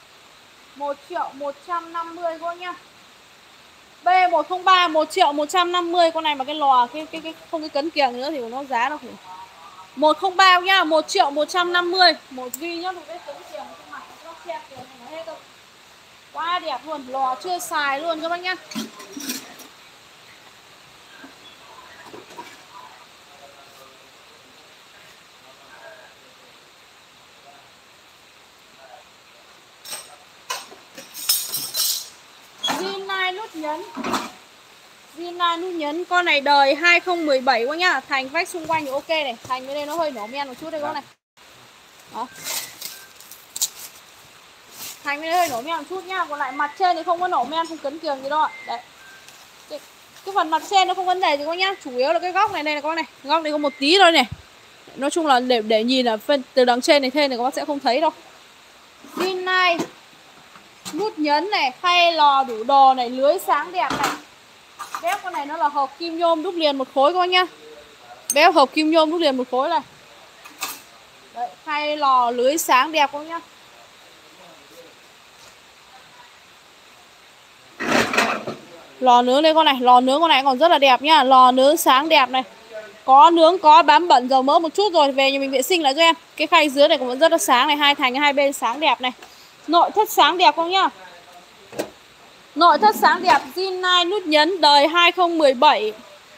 1.150.000 các bác nhá. B103 1.150.000 con này, mà cái lò không cái cấn kiềng nữa thì nó giá nó phải 103 nhá, 1.150.000. Một duy nhất một cái cấn kiềng trên mặt nó che kiềng nó hết đâu. Quá đẹp luôn, lò chưa xài luôn các bác nhá. Zin nút nhấn. Zin nút nhấn, con này đời 2017 quá nhá, thành vách xung quanh thì ok này, thành cái đây nó hơi nổ men một chút đây con này. Đó. Thành cái đây hơi nổ men một chút nhá, còn lại mặt trên thì không có nổ men, không cấn kiềng gì đâu ạ. Đấy. Cái phần mặt trên nó không vấn đề gì các nhá, chủ yếu là cái góc này này con này, góc này có một tí thôi này. Nói chung là để nhìn là từ đằng trên này trên này các bác sẽ không thấy đâu. Zin nút nhấn này, khay lò đủ đồ này, lưới sáng đẹp này. Bếp con này nó là hộp kim nhôm đúc liền một khối các bác nhá. Bếp hộp kim nhôm đúc liền một khối này. Đấy, khay lò lưới sáng đẹp các bác nhá. Lò nướng đây con này, lò nướng con này còn rất là đẹp nhá, lò nướng sáng đẹp này. Có nướng có bám bẩn dầu mỡ một chút rồi, về nhà mình vệ sinh lại cho em. Cái khay dưới này cũng vẫn rất là sáng này, hai thành hai bên sáng đẹp này. Nội thất sáng đẹp không nhá. Nội thất sáng đẹp, Zin nút nhấn đời 2017.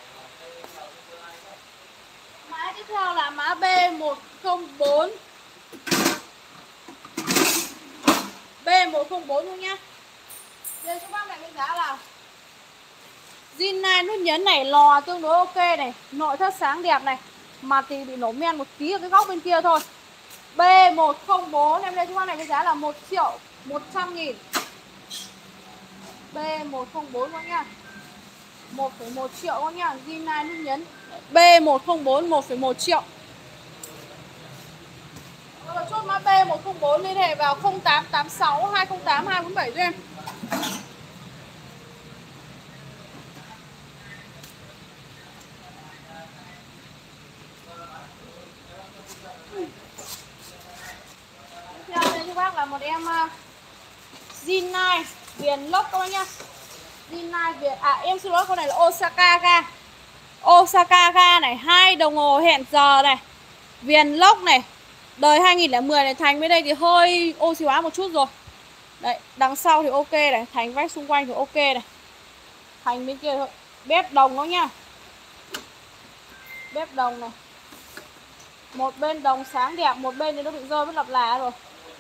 Mã tiếp theo là mã B104. B104 luôn nhá. B Đây các bác này với giá là zin 9 nút nhấn này, lò tương đối ok này, nội thất sáng đẹp này. Mặt thì bị nổ men một tí ở cái góc bên kia thôi. B104 em đây các bác này với giá là 1.100.000. B104 các nhá. 1,1 triệu các nhá, zin 9 nút nhấn. B104 1,1 triệu. Chốt mã B104 liên hệ vào 0886 208 247 cho em. Tiếp theo đây cho bác là một em zin 9 viền lốc các bác nhá. zin 9 viền, em xin lỗi, con này là Osaka ga. Osaka ga này, 2 đồng hồ hẹn giờ này. Viền lốc này, đời 2010 này, thành bên đây thì hơi oxy hóa một chút rồi. Đấy, đằng sau thì ok này, thành vách xung quanh thì ok này. Thành bên kia thôi. Bếp đồng đó nhá. Bếp đồng này. Một bên đồng sáng đẹp, một bên thì nó bị rơi với lập là rồi.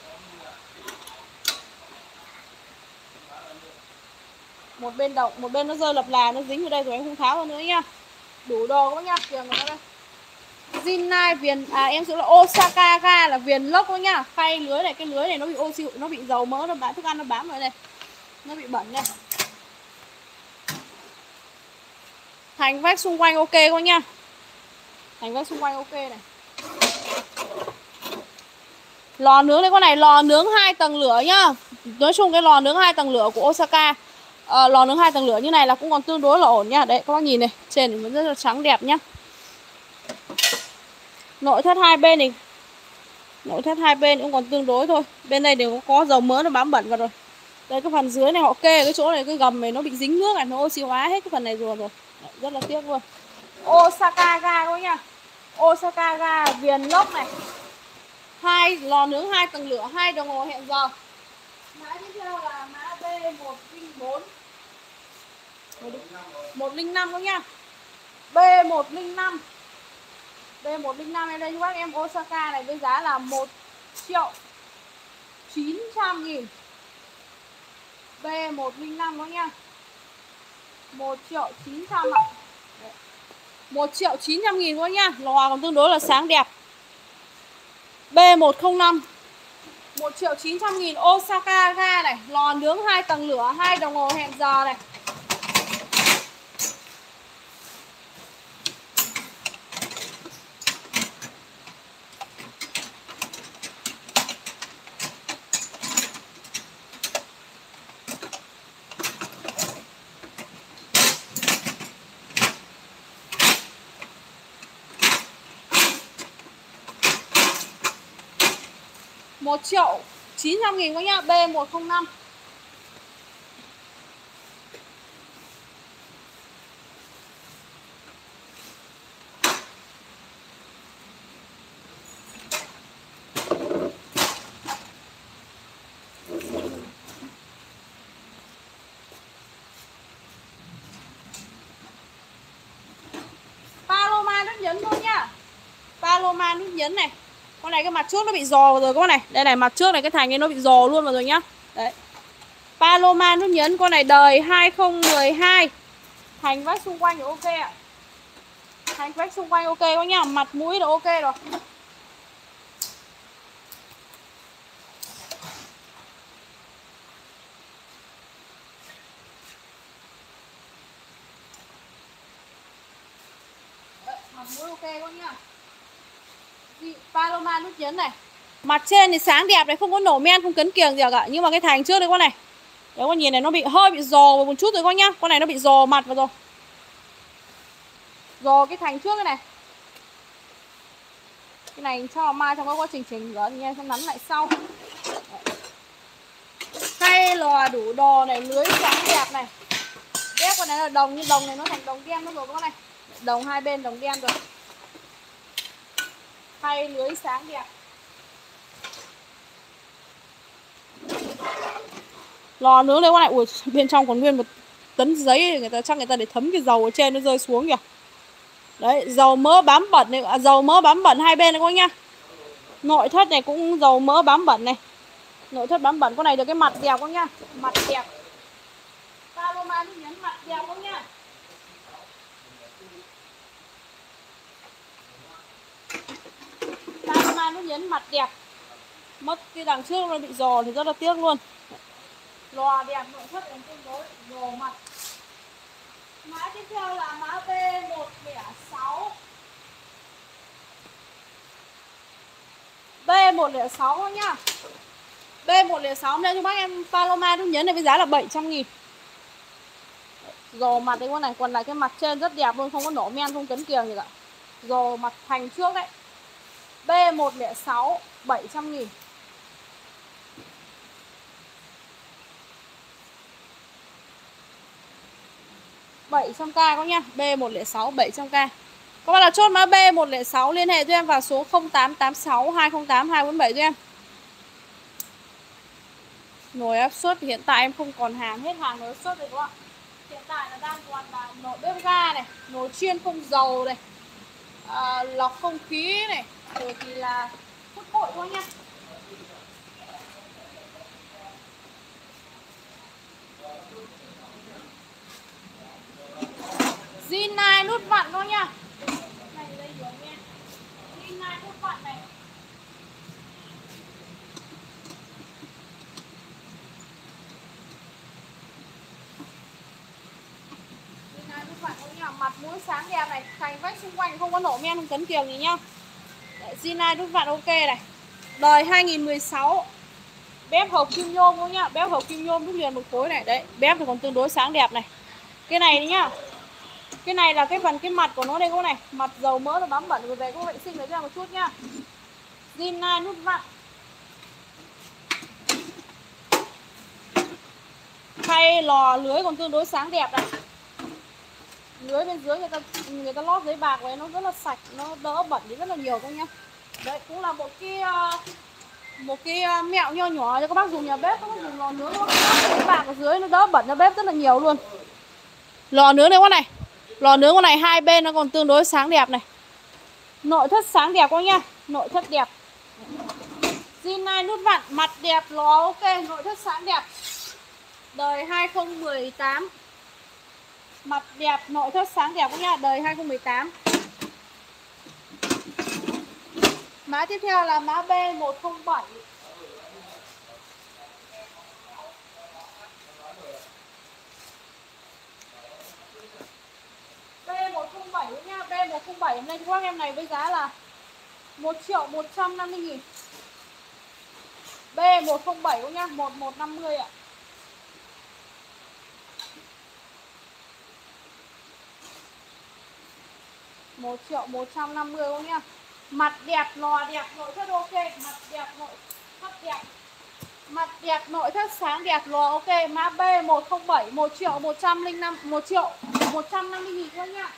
Một bên đồng, một bên nó rơi lập là, nó dính vào đây rồi em không tháo ra nữa nhá. Đủ đồ các nhá, tiền của nó đây. zin 9 viền, em sẽ là Osaka ga là viền lốc đó nhá. Khay lưới này, cái lưới này nó bị oxy, nó bị dầu mỡ, nó bám thức ăn nó bám vào đây. Nó bị bẩn này. Thành vách xung quanh ok các nhá. Thành vách xung quanh ok này. Lò nướng đây con này, lò nướng 2 tầng lửa nhá. Nói chung cái lò nướng 2 tầng lửa của Osaka, lò nướng 2 tầng lửa như này là cũng còn tương đối là ổn nhá. Đấy các bác nhìn này, trên thì vẫn rất là trắng đẹp nhá. Nội thất hai bên thì nội thất hai bên cũng còn tương đối thôi. Bên đây đều có dầu mỡ nó bám bẩn vào rồi. Đây cái phần dưới này họ kê cái chỗ này, cái gầm này nó bị dính nước này, nó oxy hóa hết cái phần này rồi. Đấy, rất là tiếc luôn. Osaka ga các bác nhá. Osaka ga viền lốc này. Lò nướng 2 tầng lửa, 2 đồng hồ hẹn giờ. Mã tiếp theo là mã B104 105 các nhá. B105 B105 em đây cho bác em Osaka này với giá là 1.900.000. B105 đó nha. 1.900.000 ạ. 1.900.000 các nhá. Lò còn tương đối là sáng đẹp. B105 1.900.000 Osaka ga này, lò nướng 2 tầng lửa, 2 đồng hồ hẹn giờ này. Một 1.900.000 các nhá, B105. Paloma nút nhấn thôi nhá. Paloma nút nhấn này. Con này cái mặt trước nó bị giò rồi các bạn này. Đây này, mặt trước này cái thành ấy nó bị giò luôn vào rồi nhá. Đấy. Paloma nút nhấn, con này đời 2012. Thành vách xung quanh thì ok ạ. Thành vách xung quanh ok các nhá, mặt mũi là ok rồi. Đấy, mặt mũi ok các nhá. Paloma nút nhấn này. Mặt trên thì sáng đẹp này, không có nổ men, không cấn kiềng gì cả. Nhưng mà cái thành trước đây con này, đấy con nhìn này nó bị hơi bị giò một chút rồi con nhá. Con này nó bị giò mặt vào rồi. Giò cái thành trước cái này. Cái này cho mai trong cái quá trình chỉnh rửa thì em sẽ nắn lại sau. Khay lò đủ đồ này, lưới sáng đẹp này. Bếp con này là đồng, nhưng đồng này nó thành đồng đen nữa rồi con này. Đồng hai bên đồng đen rồi. Khay lưới sáng đẹp. Lò nướng đây con này, ui bên trong còn nguyên một tấn giấy, chắc người ta để thấm cái dầu ở trên nó rơi xuống kìa. Đấy, dầu mỡ bám bẩn này, dầu mỡ bám bẩn hai bên này các nhá. Nội thất này cũng dầu mỡ bám bẩn này. Nội thất bám bẩn, con này được cái mặt đẹp các nhá. Mặt đẹp. Paloma nút nhấn mặt đẹp không nhá. Paloma nút nhấn mặt đẹp. Mất cái đằng trước nó bị giò thì rất là tiếc luôn. Lò đẹp, nội thất cũng tương đối, giò mặt. Mã tiếp theo là mã B106. B106 nhá. B106 hôm nay cho bác em Paloma nút nhấn này với giá là 700.000. Dò mặt đấy con này, còn lại cái mặt trên rất đẹp luôn, không có nổ men, không cấn kiềng gì cả. Dò mặt thành trước đấy. B106 700.000. $700k các nhá. B106 700k. Các bạn là chốt mã B106 liên hệ cho em vào số 0886 208 247 cho em. Nồi áp suất hiện tại em không còn hàng, hết hàng nồi áp suất rồi các bạn. Hiện tại là đang còn là nồi bếp ga này, nồi chiên không dầu này, lọc không khí này, rồi thì là hút bụi thôi nha. G9 nút vặn thôi nha. Này đây được nha. G9 nút vặn này. Mặt mũi sáng đẹp này, thành vách xung quanh không có nổ men, không cấn kiềng gì nhá. G9 nút vặn ok này. Đời 2016. Bếp hộp kim nhôm thôi nhá, bếp hộp kim nhôm đúc liền một khối này. Đấy, bếp thì còn tương đối sáng đẹp này. Cái này đi nhá. Cái này là cái phần cái mặt của nó đây cô này, mặt dầu mỡ nó bám bẩn rồi, về cô vệ sinh lấy ra một chút nhá. G9 nút vặn. Khay lò lưới còn tương đối sáng đẹp này. Lưới bên dưới người ta lót giấy bạc này, nó rất là sạch, nó đỡ bẩn đi rất là nhiều thôi nhá. Đấy cũng là một cái mẹo nho nhỏ cho các bác dùng nhà bếp, các bác dùng lò nướng, giấy bạc ở dưới nó đỡ bẩn ra bếp rất là nhiều luôn. Lò nướng này con này, lò nướng con này hai bên nó còn tương đối sáng đẹp này. Nội thất sáng đẹp quá nhá, nội thất đẹp. G9 nút vặn, mặt đẹp, lò ok, nội thất sáng đẹp. Đời 2018. Mặt đẹp, nội thất sáng đẹp quá nha, đời 2018. Mã tiếp theo là mã B107. B107 nha, B107 hôm nay cho các em này với giá là 1.150.000. B107 nha, 1150 ạ. Một 1.150 không nhá. Mặt đẹp, lò đẹp, nội thất ok, mặt đẹp, nội thất đẹp. Mặt đẹp, nội thất sáng đẹp, lò ok. Mã B107 1.105, 1.150.000 thôi nhá.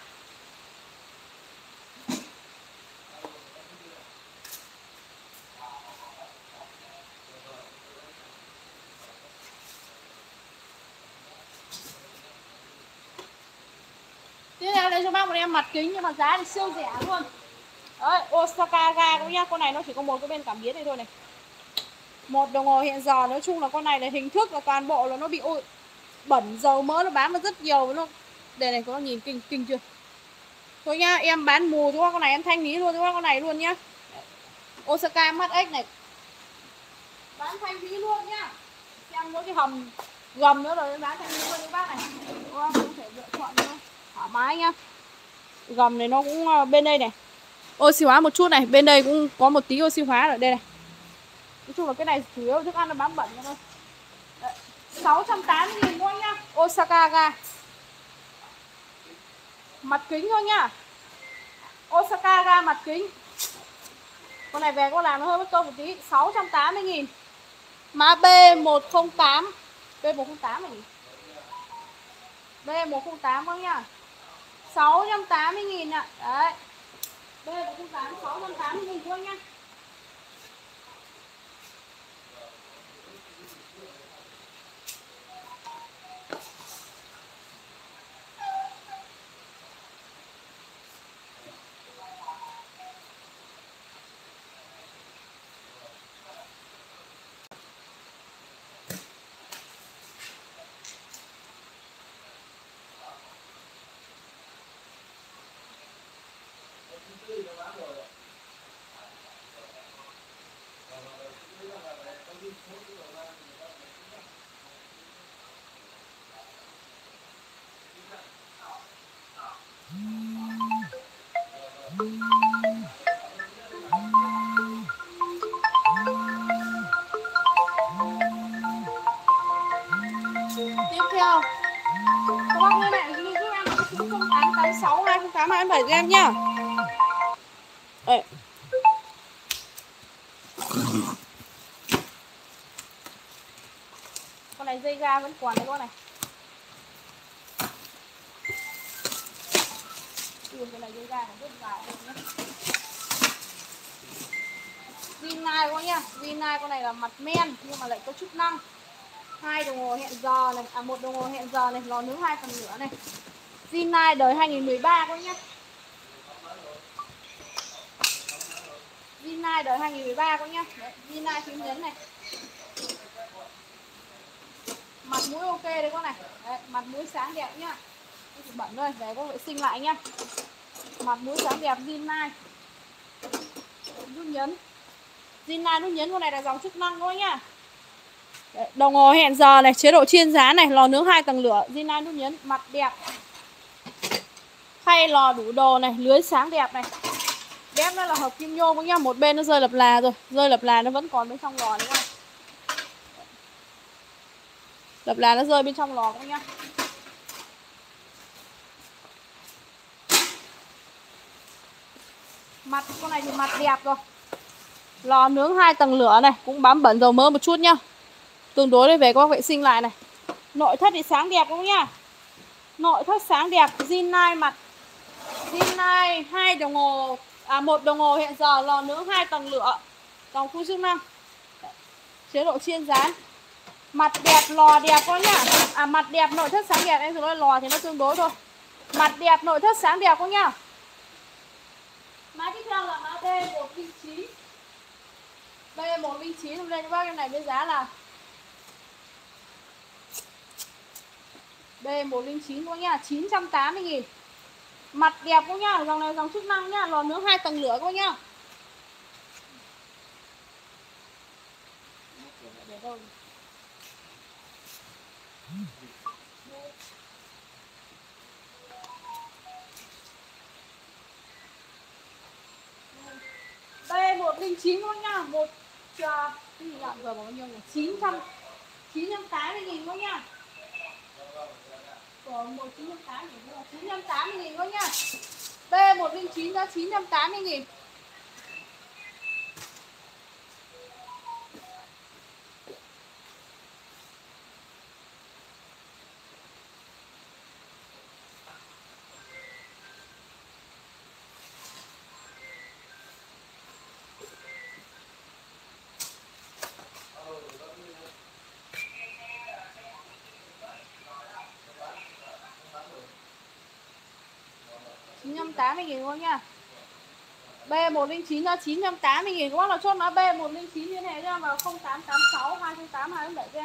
Tiếp theo đây cho bác một em mặt kính nhưng mà giá thì siêu rẻ luôn. Đấy, Osaka ga các nhá, con này nó chỉ có một cái bên cảm biến này thôi này. Một đồng hồ hẹn giờ, nói chung là con này là hình thức là toàn bộ là nó bị bẩn dầu mỡ nó bám nó rất nhiều, nó đây này, có nhìn kinh chưa. Thôi nhá, em bán mù cho con này, em thanh lý luôn cho con này luôn nhá. Osaka Max X này bán thanh lý luôn nhá. Xem mỗi cái hầm gầm nữa rồi bán thanh lý luôn các bác này. Có thể lựa chọn nữa, thoải mái nhá. Gầm này nó cũng bên đây này oxy hóa một chút này, bên đây cũng có một tí oxy hóa ở đây này. Nói chung là cái này chủ yếu thức ăn nó bám bẩn thôi. 680.000 thôi nhá. Osaka ga. Mặt kính thôi nhá. Osaka ga mặt kính. Con này về có làm nó hơi mất công một tí. 680.000. Mã B108. B108 này. B108 không nhá. 680.000 ạ. Đấy. B108 680.000 thôi nhá. Tiếp theo các bác liên hệ giúp em số 0886 208 207 cho em nhá. Đây. Con này dây ga vẫn còn đấy con này. Cái này dây ga này rất dài nhé. Zinai con nhá. Zinai con này là mặt men nhưng mà lại có chức năng. 2 đồng hồ hẹn giờ này, 1 đồng hồ hẹn giờ này, lò nướng 2 phần lửa này. Zinai đời 2013 con nhá. Zinai đời 2013 con nhá. Zinai phím nhấn này. Mặt mũi ok đấy con này. Đấy, mặt mũi sáng đẹp nhá. Chỉ bẩn thôi, để con vệ sinh lại nhá. Mặt mũi sáng đẹp Zinai. Nút nhấn. Zinai nút nhấn con này là dòng chức năng thôi nhá. Đấy, đồng hồ hẹn giờ này, chế độ chiên rán này, lò nướng 2 tầng lửa, Zinai nút nhấn, mặt đẹp. Khay lò đủ đồ này, lưới sáng đẹp này. Bếp nó là hợp kim nhôm cũng nhá, một bên nó rơi lập là rồi, rơi lập là nó vẫn còn bên trong lò đấy các bạn. Lập là nó rơi bên trong lò cũng nhá. Mặt con này thì mặt đẹp rồi. Lò nướng 2 tầng lửa này, cũng bám bẩn dầu mỡ một chút nhá. Tương đối để về các bác vệ sinh lại này. Nội thất thì sáng đẹp không nhá. Nội thất sáng đẹp, Zinai mặt. Zinai 2 đồng hồ 1 đồng hồ hẹn giờ, lò nướng 2 tầng lửa. Dòng full chức năng. Chế độ chiên rán. Mặt đẹp, lò đẹp con nhá. Mặt đẹp, nội thất sáng đẹp, em nói lò thì nó tương đối thôi. Mặt đẹp, nội thất sáng đẹp con nhá. Mã tiếp theo là mã B109. B109 hôm nay các bác, em này với giá là B109 các nhá, 980.000. Mặt đẹp các nhá, dòng này dòng chức năng nhá, lò nướng 2 tầng lửa các nhá. Để đâu? B109 các nhá, một cái gì làm giờ bao nhiêu nhỉ? 980.000 các nhá. Còn 980.000 các nhá. B109 ra 980.000. $980.000 nha. B109 ra 980.000. Các bác nào chốt mã B109 liên hệ cho em vào 0886 208 207 cho em.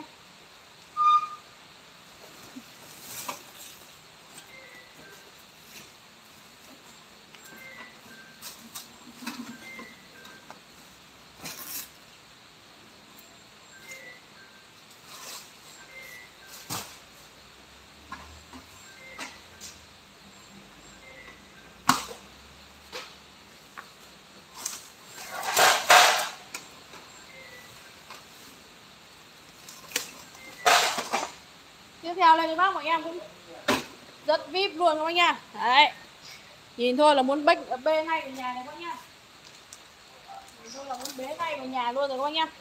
Tiếp theo đây thì bác mọi em cũng rất vip luôn các bác nha. Đấy. Nhìn thôi là muốn bê ngay về nhà này các bác nha. Nhìn thôi là muốn bế ngay về nhà luôn rồi các bác nha.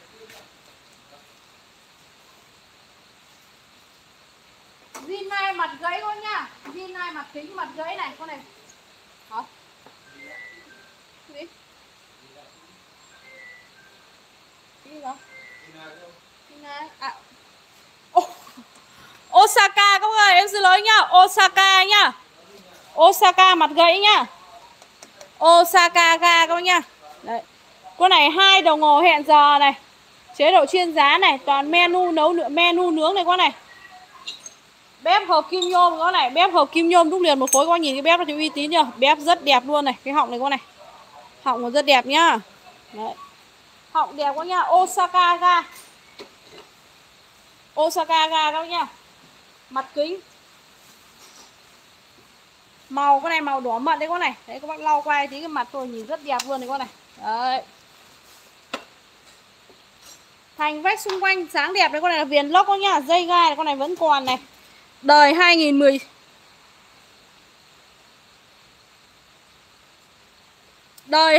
Zinai mặt gãy các bác nha. Zinai mặt kính mặt gãy này con này. Hả? Gì? Cái gì đó? Zinai Osaka các bạn ơi, em xin lỗi nhá. Osaka nhá. Osaka mặt gãy nhá. Osaka ga các bác nhá. Đấy. Con này 2 đồng hồ hẹn giờ này. Chế độ chiên rán này, toàn menu menu nướng này con này. Bếp hộp kim nhôm con này, bếp hộp kim nhôm đúc liền một khối, các bác nhìn cái bếp nó thì uy tín chưa? Bếp rất đẹp luôn này, cái họng này con này. Họng còn rất đẹp nhá. Đấy. Họng đẹp quá nhá. Osaka ga. Osaka ga các nhá. Mặt kính. Màu con này màu đỏ mận đấy con này. Đấy các bác lau qua tí cái mặt tôi nhìn rất đẹp luôn đấy con này. Đấy. Thành vách xung quanh sáng đẹp đấy, con này là viền lốc đó nhá. Dây gai này, con này vẫn còn này. Đời 2010. Đời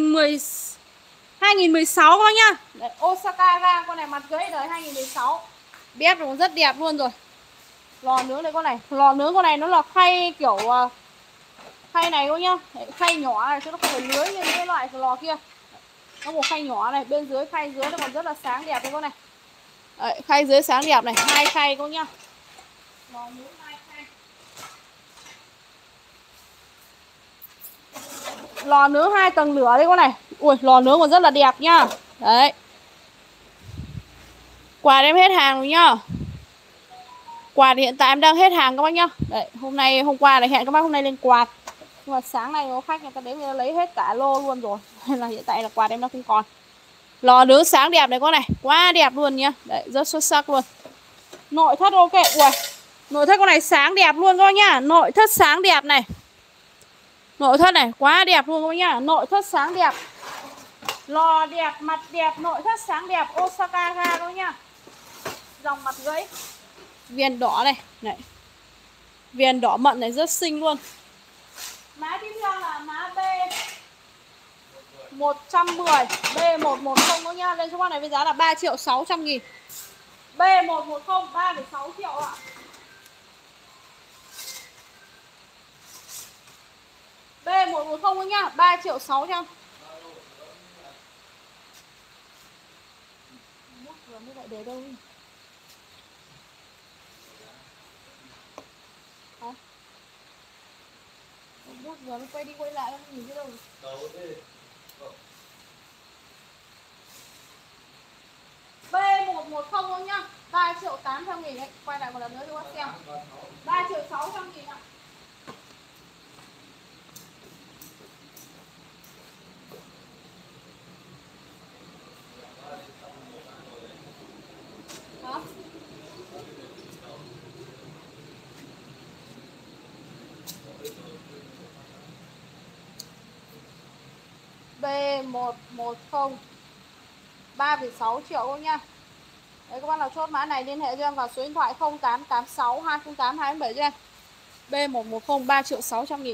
2016 các bác nhá. Đấy, Osaka ga, con này mặt gãy đời 2016. Bếp cũng rất đẹp luôn rồi. Lò nướng đây con này. Lò nướng con này nó là khay kiểu khay này thôi nhá. Đấy, khay nhỏ này chứ nó không phải lưới như cái loại lò kia. Nó một khay nhỏ này, bên dưới khay dưới nó còn rất là sáng đẹp đấy con này. Đấy, khay dưới sáng đẹp này, 2 khay con nhá. Lò nướng 2 khay. Lò nướng 2 tầng lửa đây con này. Ui, lò nướng còn rất là đẹp nhá. Đấy. Quà em hết hàng rồi nhá. Quạt thì hiện tại em đang hết hàng các bác nhá. Đấy, hôm qua lại hẹn các bác hôm nay lên quạt. Nhưng mà sáng nay có khách người ta đến người ta lấy hết cả lô luôn rồi. Nên là hiện tại là quạt em nó không còn. Lò nướng sáng đẹp này con này, quá đẹp luôn nhá. Đấy, rất xuất sắc luôn. Nội thất ok. Ui, nội thất con này sáng đẹp luôn các bác nhá. Nội thất sáng đẹp này. Nội thất này quá đẹp luôn các bác nhá. Nội thất sáng đẹp. Lò đẹp, mặt đẹp, nội thất sáng đẹp. Osaka ga các bác nhá. Dòng mặt gãy. Viền đỏ này, này. Viền đỏ mận này rất xinh luôn. Mã tiếp theo là mã B 110, B110 các nhá. Lên cho con này với giá là 3.600.000. B110 3,6 triệu ạ. B110 các nhá, 3.600.000. Vừa mới lại để đâu đi. Vừa nó quay đi quay lại không nhìn thấy đâu. B110 thôi nhá, 3.800.000 đấy. Quay lại một lần nữa cho các xem. 3.600.000 ạ. Đó. B110 3,6 triệu luôn nha. Đấy, các bạn nào chốt mã này liên hệ cho em vào số điện thoại 0886 208 247 cho em. B110 3.600.000.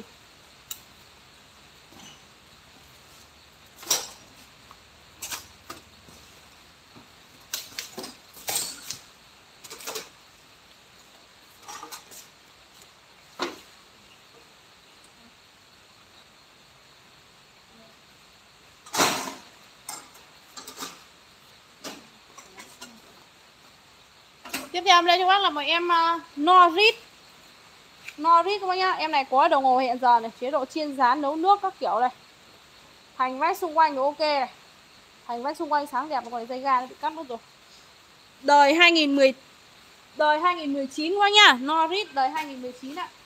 Tiếp theo em lên cho bác là một em Norris. Norris các bác nhá. Em này có đồng hồ hẹn giờ này, chế độ chiên rán nấu nước các kiểu này. Thành vách xung quanh ok này. Thành vách xung quanh sáng đẹp, còn dây ga nó bị cắt mất rồi. Đời 2019 các bác nhá. Norris đời 2019 ạ.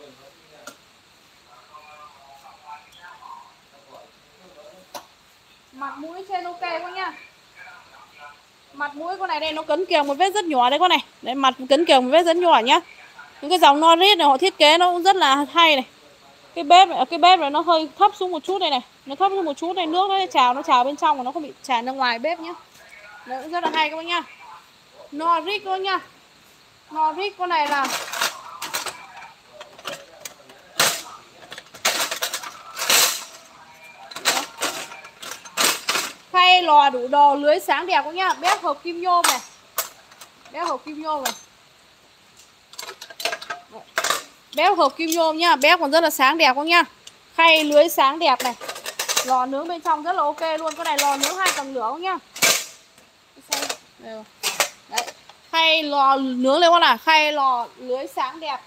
Mặt mũi trên ok quá nhá. Mặt mũi con này đây nó cấn kèo một vết rất nhỏ đấy con này. Đấy, mặt cấn kèo một vết rất nhỏ nhá. Những cái dòng Norris này họ thiết kế nó cũng rất là hay này. Cái bếp này nó hơi thấp xuống một chút đây này. Nó thấp xuống một chút này, nước nó trào bên trong và nó không bị tràn ra ngoài bếp nhá. Đấy cũng rất là hay các bác nhá. Norris luôn nhá. Norris con này là khay lò đủ đồ, lưới sáng đẹp quá nhá. Bếp hộp kim nhôm này. Bếp hộp kim nhôm này. Bếp hộp kim nhôm nhá. Bếp còn rất là sáng đẹp quá nhá. Khay lưới sáng đẹp này. Lò nướng bên trong rất là ok luôn. Cái này lò nướng 2 tầng lửa quá nhá. Đấy. Khay lò nướng lên con nào. Khay lò lưới sáng đẹp.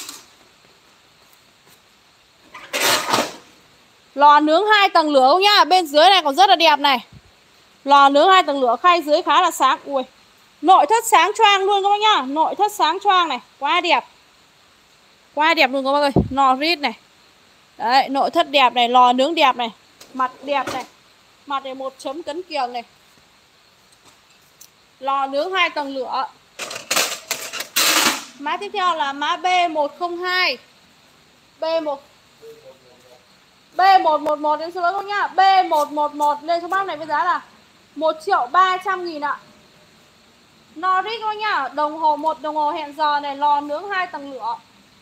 Lò nướng 2 tầng lửa nhá. Bên dưới này còn rất là đẹp này. Lò nướng 2 tầng lửa, khay dưới khá là sáng. Ui, nội thất sáng choang luôn các bác nhá. Nội thất sáng choang này, quá đẹp. Quá đẹp luôn các bác ơi. Norris này. Đấy, nội thất đẹp này, lò nướng đẹp này. Mặt đẹp này. Mặt này 1 chấm cấn kiềng này. Lò nướng 2 tầng lửa. Mã tiếp theo là mã B102. B1 B111 đến số các nhá. B111 lên số bác này với giá là 1.300.000 ạ. Nordic các nhá. Đồng hồ 1 đồng hồ hẹn giờ này, lò nướng 2 tầng lửa.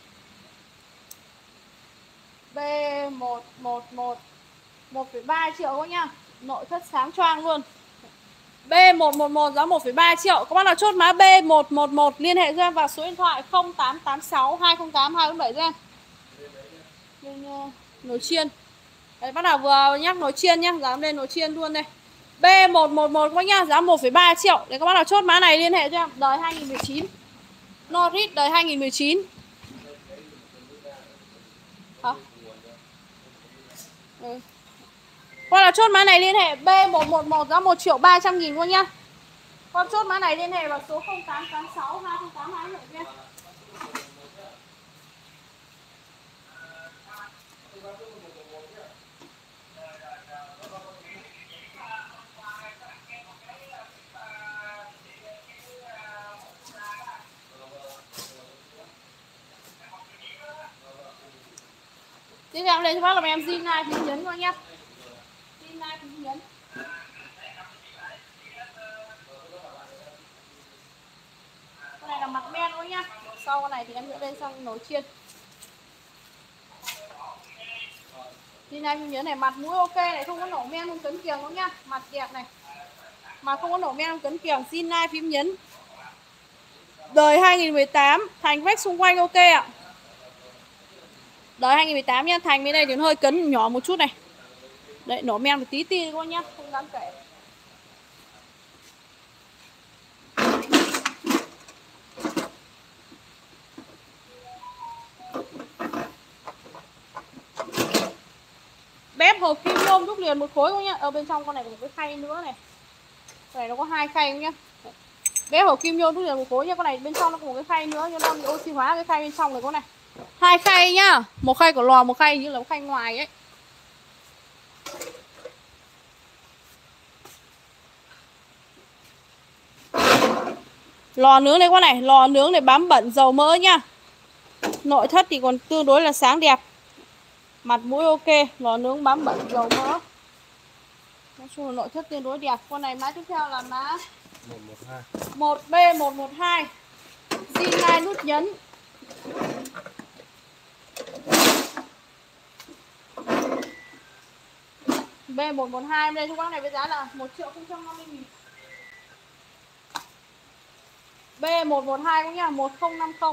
B111 1,3 triệu các nhá. Nội thất sáng choang luôn. B111 giá 1,3 triệu. Các bác nào chốt mã B111 liên hệ cho em vào số điện thoại 0886 208 247 cho em. Lên nồi chiên. Đấy, bác nào vừa nhắc nồi chiên nhá, giá lên nồi chiên luôn đây. B111 các nhá, giá 1,3 triệu. Để các bác nào chốt mã này liên hệ cho em. Đời 2019. Norris đời 2019. Hả? Ừ. Con là chốt mã này liên hệ B111 giá 1.300.000 con nhá. Con chốt mã này liên hệ vào số 0886 208 247 nha. Tiếp theo lên cho bác là em zin này phím nhấn coi nhá. Zin này phím nhấn. Con này là mặt men thôi nhá. Sau con này thì em sẽ lên sang nồi chiên. Zin này phím nhấn này, mặt mũi ok này, không có nổ men, không cấn kiềng đâu nhá. Mặt đẹp này. Mà không có nổ men, không cấn kiềng. Zin này phím nhấn. Đời 2018, thành vách xung quanh ok ạ. Đời 2018 nha, thành bên đây thì nó hơi cấn nhỏ một chút này. Đấy, nổ men một tí ti các bác nhá, không đáng kể. Bếp hộp kim nhôm đúc liền một khối các nhá. Ở bên trong con này có một cái khay nữa này. Con này nó có 2 khay các nhá. Bếp hộp kim nhôm đúc liền một khối nhá. Con này bên trong nó có một cái khay nữa, cho nó bị oxy hóa cái khay bên trong này con này. 2 khay nhá. Một khay của lò, một khay như là một khay ngoài ấy. Lò nướng này con này, lò nướng này bám bẩn dầu mỡ nhá. Nội thất thì còn tương đối là sáng đẹp. Mặt mũi ok, lò nướng bám bẩn dầu mỡ. Nói chung là nội thất tương đối đẹp. Con này mã tiếp theo là mã 1B112. Zin line nút nhấn. B112 đây cho bác này với giá là 1.050.000. B112 các nhá, 1050.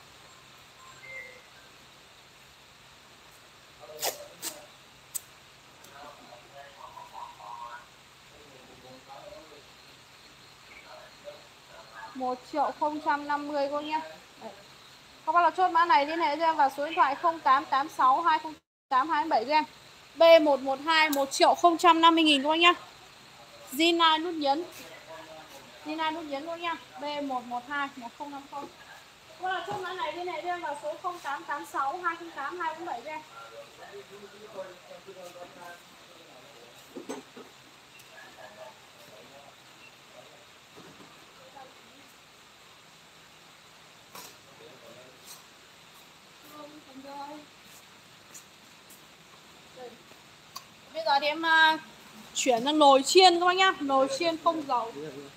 Một triệu 050 cô nhá. Đấy. Các bác nào chốt mã này liên hệ cho em vào số điện thoại 0886 208 247 cho em. B112 1.050.000 các bác nhá. Zina nút nhấn. Zina nút nhấn luôn nha. B112 1050. Các bác nào chốt mã này liên hệ cho em vào số 0886 208 247 cho em. Bây giờ thì em chuyển sang nồi chiên các bác nhá. Nồi chiên không dầu.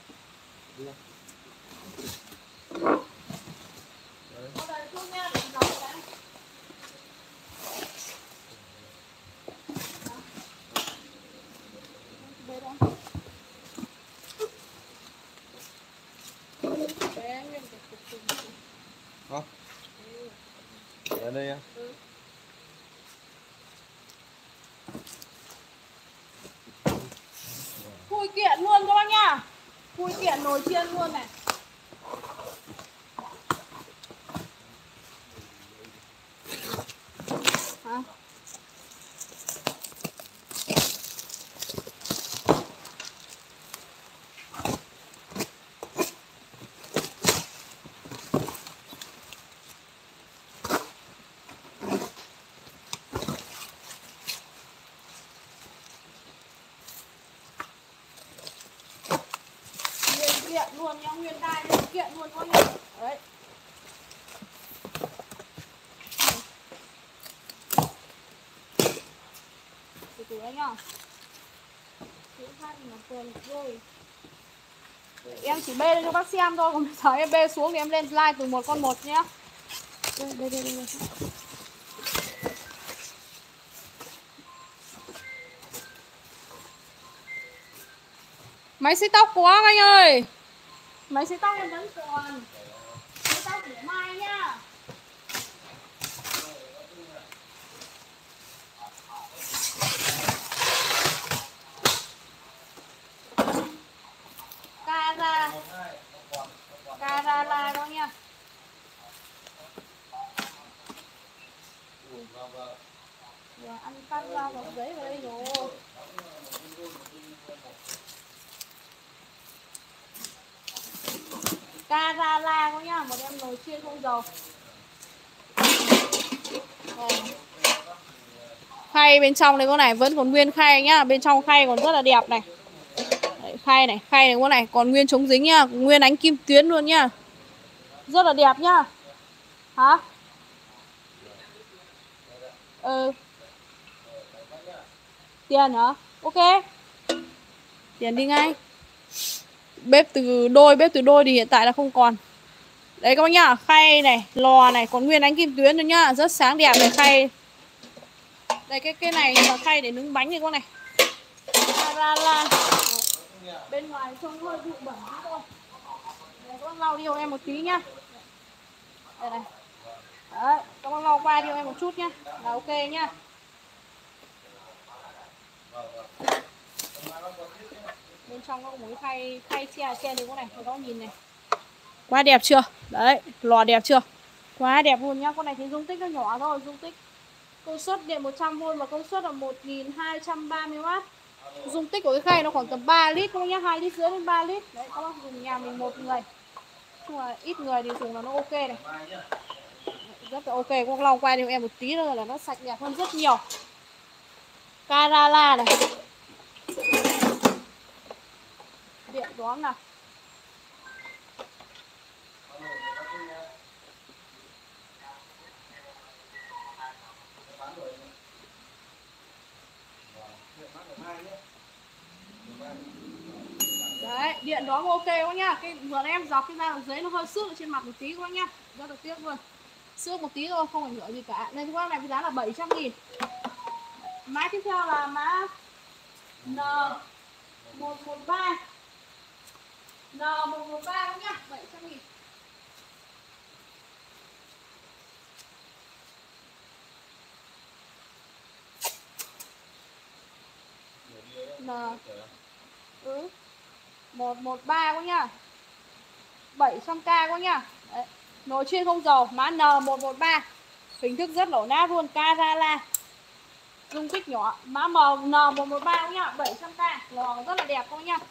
Hả? Ở đây á? Khui kiện luôn các bác nhá. Khui kiện nồi chiên luôn này. Hả? luôn nhá, nguyên đai nguyên kiện luôn các nhá. Đấy. Từ từ đấy nhá. Chữ phát thì nó quên rồi. Em chỉ bê lên cho bác xem thôi, còn bây giờ em bê xuống thì em lên slide từ một con một nhá. Đây. Máy xấy tóc quá anh ơi. Máy xấy tóc em vẫn còn. Xấy tóc để mai nhá. Carala đó nha. Giờ ăn cắt rau và giấy vào đây rồi. Carala đó nha, một em nồi chiên không dầu. Đây. Khay bên trong này con này vẫn còn nguyên khay nhá, bên trong khay còn rất là đẹp này. Đấy, khay này con này còn nguyên chống dính nhá, nguyên ánh kim tuyến luôn nhá. Rất là đẹp nhá. Hả? Ừ. Tiền hả? Ok. Tiền đi ngay. Bếp từ đôi thì hiện tại là không còn. Đấy các bác nhá, khay này, lò này còn nguyên ánh kim tuyến nữa nhá, rất sáng đẹp này khay. Đây cái này là khay để nướng bánh này con này. Carala. Bên ngoài trông hơi bụi bẩn tí thôi. Đây, các bác lau đi cho em một tí nhá. Đây này. Đấy, các bác lau qua cho em một chút nhá. Là ok nhá. Bên trong có một cái khay che trên đấy con này, các bác nhìn này. Quá đẹp chưa? Đấy, lò đẹp chưa? Quá đẹp luôn nhá. Con này thì dung tích nó nhỏ thôi, dung tích công suất điện 100V và công suất là 1230W. Dung tích của cái khay nó khoảng tầm 3 lít thôi nhá, 2,5 lít đến 3 lít. Đấy, các bác dùng nhà mình một người. Nhưng mà ít người thì dùng là nó ok này. Rất là ok, con lau qua cho em một tí nữa là nó sạch đẹp hơn rất nhiều. Carala này. Điện đóm nào. Đấy, điện đóm ok quá nhá. Cái vừa em dọc cái ra giấy nó hơi xước ở trên mặt một tí quá nhá. Rất là tiếc luôn. Xước một tí thôi, không ảnh hưởng gì cả. Nên cái này cái giá là 700.000. Mã tiếp theo là mã N113. N113 nhá, 700.000. N 113 quá nhá. 700k quá nhá. Đấy. Nồi chiên không dầu, mã N113. Hình thức rất lẩu nát luôn, Carala. Dung tích nhỏ, mã N113 quá nhá, 700k. Lò rất là đẹp quá nhá.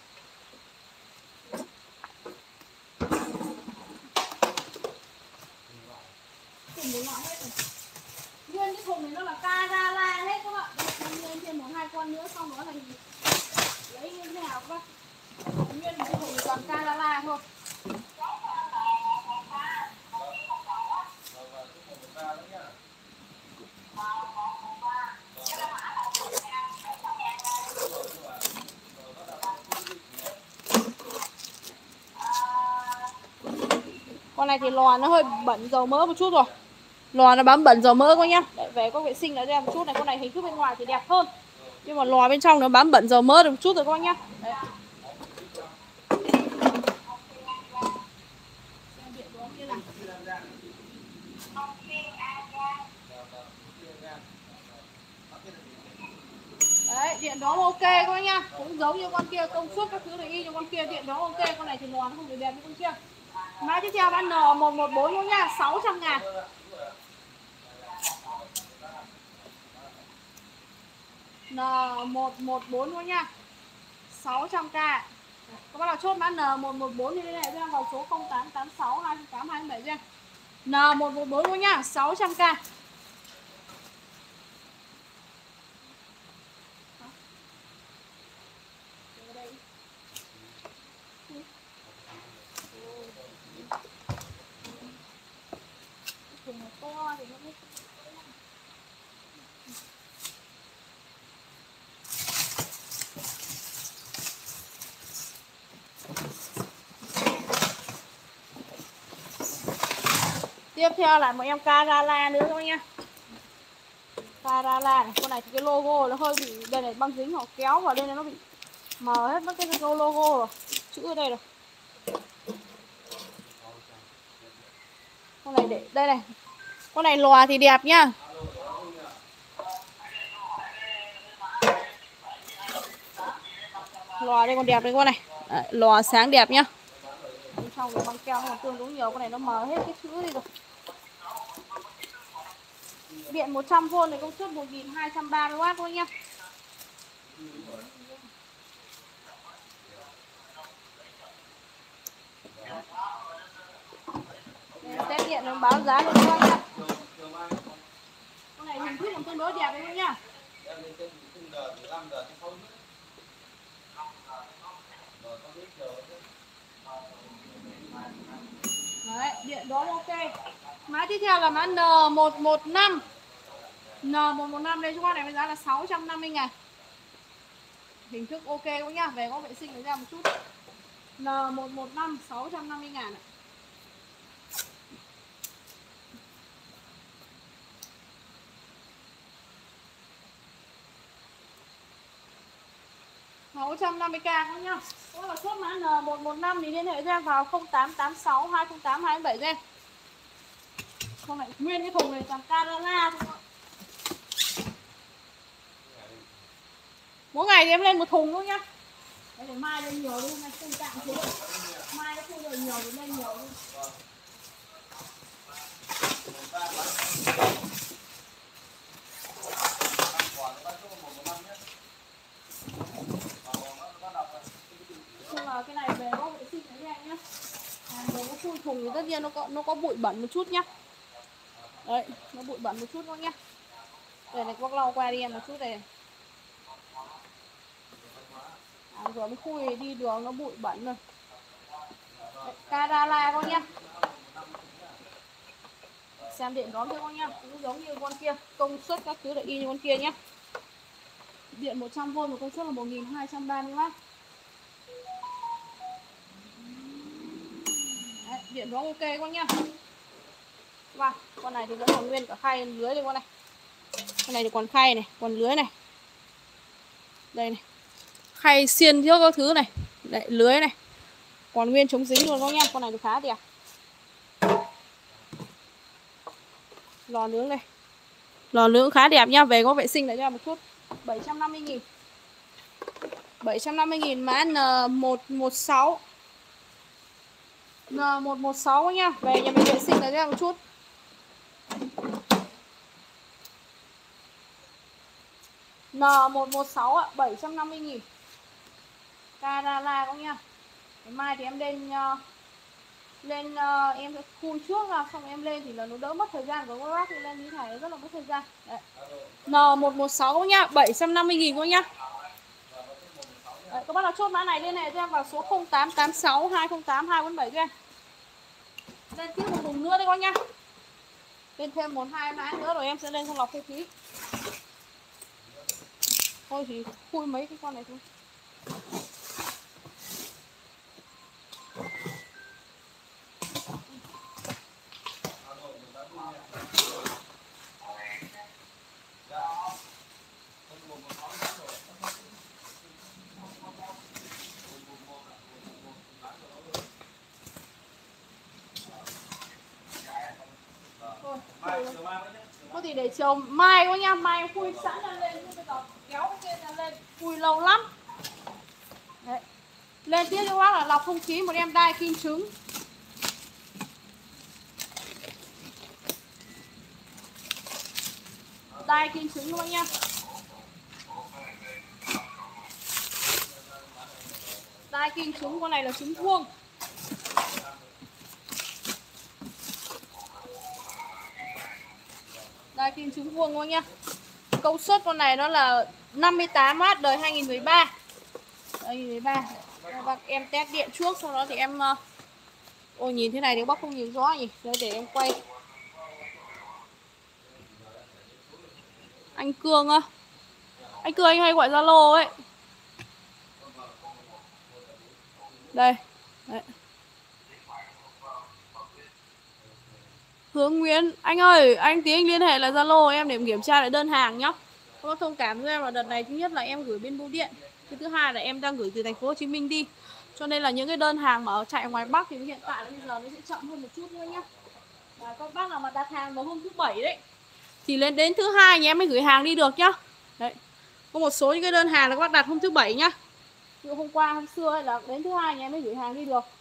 Nguyên cái thùng này nó là Carala hết các bạn. Đây, lên thêm 1-2 con nữa xong đó là lấy như thế nào các bác. Nguyên cái thùng này toàn Carala thôi. Con này thì lò nó hơi bẩn dầu mỡ một chút rồi. Lò nó bám bẩn dầu mỡ quá nhá. Để về có vệ sinh nó ra một chút này. Con này hình thức bên ngoài thì đẹp hơn, nhưng mà lò bên trong nó bám bẩn dầu mỡ được một chút rồi các bác nhá. Đấy. Đấy, điện đó ok các bác nhá. Cũng giống như con kia, công suất các thứ này y như con kia, điện đó ok. Con này thì lò nó không được đẹp như con kia. Mã tiếp theo bán N114 luôn nha, 600.000. N114 luôn nha, 600k. Các bác nào chốt mã N114 thì liên hệ với em vào số 0886 208 207 nha. N114 luôn nha, 600k. Tiếp theo là một em Carala nữa thôi nhá. Carala này, con này thì cái logo nó hơi bị, đây này băng dính họ kéo vào đây này nó bị mờ hết mất cái logo rồi. Chữ ở đây rồi. Con này để đây này. Con này lòa thì đẹp nhá. Lòa đây còn đẹp đây con này. Đấy, lòa sáng đẹp nhá. Bên trong cái băng keo còn tương đối nhiều, con này nó mờ hết cái chữ đi rồi. Điện 100V này, công suất 1230W thôi nhá. Test điện nó báo giá cho các nhá. Con này hình thức còn tương đối đẹp đấy các nhá. Đấy, điện đó ok. Mã tiếp theo là mã N115. N115 đây cho con này với giá là 650.000. Hình thức ok các nhá, về có vệ sinh để ra một chút. N115 650.000 ạ. $650.000 các nhá. Đó là chốt mã N115 thì liên hệ cho em vào 0886 208 227 cho. Con này nguyên cái thùng này toàn Carala thôi. Mỗi ngày thì em lên một thùng thôi nhá. Đấy, để mai lên nhiều đi, hôm nay không tạm chứ. Mai nó không được nhiều thì lên nhiều đi. Nhưng mà cái này về có vệ sinh đấy anh nhá. Về nó khui thùng thì tất nhiên nó có bụi bẩn một chút nhá. Đấy, nó bụi bẩn một chút thôi nhá. Đây này, bác lau qua đi em một chút này. Rồi nó khui đi đường nó bụi bẩn rồi. Đấy, Carala con nhá. Xem điện đóm cho con nhá, cũng giống như con kia, công suất các thứ là y như con kia nhá. Điện 100V và công suất là 1230W. Đấy, điện đóm ok con nhá. Và con này thì vẫn còn nguyên cả khay lưới đây con này. Con này thì còn khay này, còn lưới này. Đây này. Khay xiên trước các thứ này. Đấy, lưới này. Còn nguyên chống dính luôn con nhá, con này thì khá đẹp. Lò nướng đây. Lò nướng khá đẹp nhá, về có vệ sinh lại cho một chút. 750.000. 750.000 mã N116. N116 nhá, về nhà mình vệ sinh lại cho một chút. N116 ạ, 750.000. Carala không nhá. Ngày mai thì em lên em sẽ phun trước ra, xong em lên thì là nó đỡ mất thời gian của các bác, thì lên như này rất là mất thời gian. Đấy. N116 nhá, 750.000 các nhá. Đấy, các bác nào chốt mã này liên hệ cho em vào số 0886 208 247 cho em. Lên tiếp một thùng nữa đây con nhá. Lên thêm 1-2 mã nữa rồi em sẽ lên trong lọc không khí. Thôi thì khui mấy cái con này thôi. Có thì để chiều mai có nha, mai khui sẵn ra lên, bây giờ kéo cái kia ra lên, khui lâu lắm. Đấy. Lên tiếp cho bác là lọc không khí một em đai kim trứng. Đai kim trứng luôn nha. Đai kim trứng, con này là trứng vuông. Đai kim trứng vuông thôi nhá. Công suất con này nó là 58W đời 2013. 2013. Bác em test điện trước, sau đó thì em ôi nhìn thế này thì bác không nhìn rõ nhỉ. Đấy, để em quay. Anh Cương á. Anh Cương anh hay gọi Zalo ấy. Đây. Đấy. Hướng Nguyễn, anh ơi, anh tí anh liên hệ là Zalo em để kiểm tra lại đơn hàng nhá. Có thông cảm với em là đợt này thứ nhất là em gửi bên bưu điện, cái thứ hai là em đang gửi từ thành phố Hồ Chí Minh đi. Cho nên là những cái đơn hàng mà ở chạy ngoài Bắc thì hiện tại là bây giờ nó sẽ chậm hơn một chút thôi nhá. Và các bác nào mà đặt hàng vào hôm thứ Bảy đấy thì lên đến thứ Hai nhà em mới gửi hàng đi được nhá. Đấy. Có một số những cái đơn hàng là các bác đặt hôm thứ Bảy nhá. Ví dụ hôm qua hôm xưa ấy là đến thứ Hai nhà em mới gửi hàng đi được.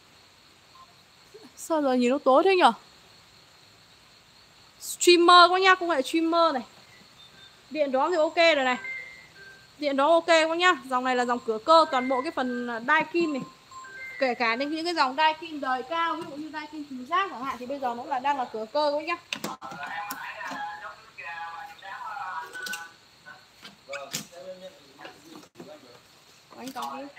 Sao giờ nhìn nó tối thế nhở? Streamer quá nhá, công nghệ streamer này. Điện đó thì ok rồi này. Điện đó ok quá nhá. Dòng này là dòng cửa cơ, toàn bộ cái phần Daikin này. Kể cả những cái dòng Daikin đời cao, ví dụ như Daikin thùng rác chẳng hạn thì bây giờ nó là đang là cửa cơ quá nhá. Anh còn đi.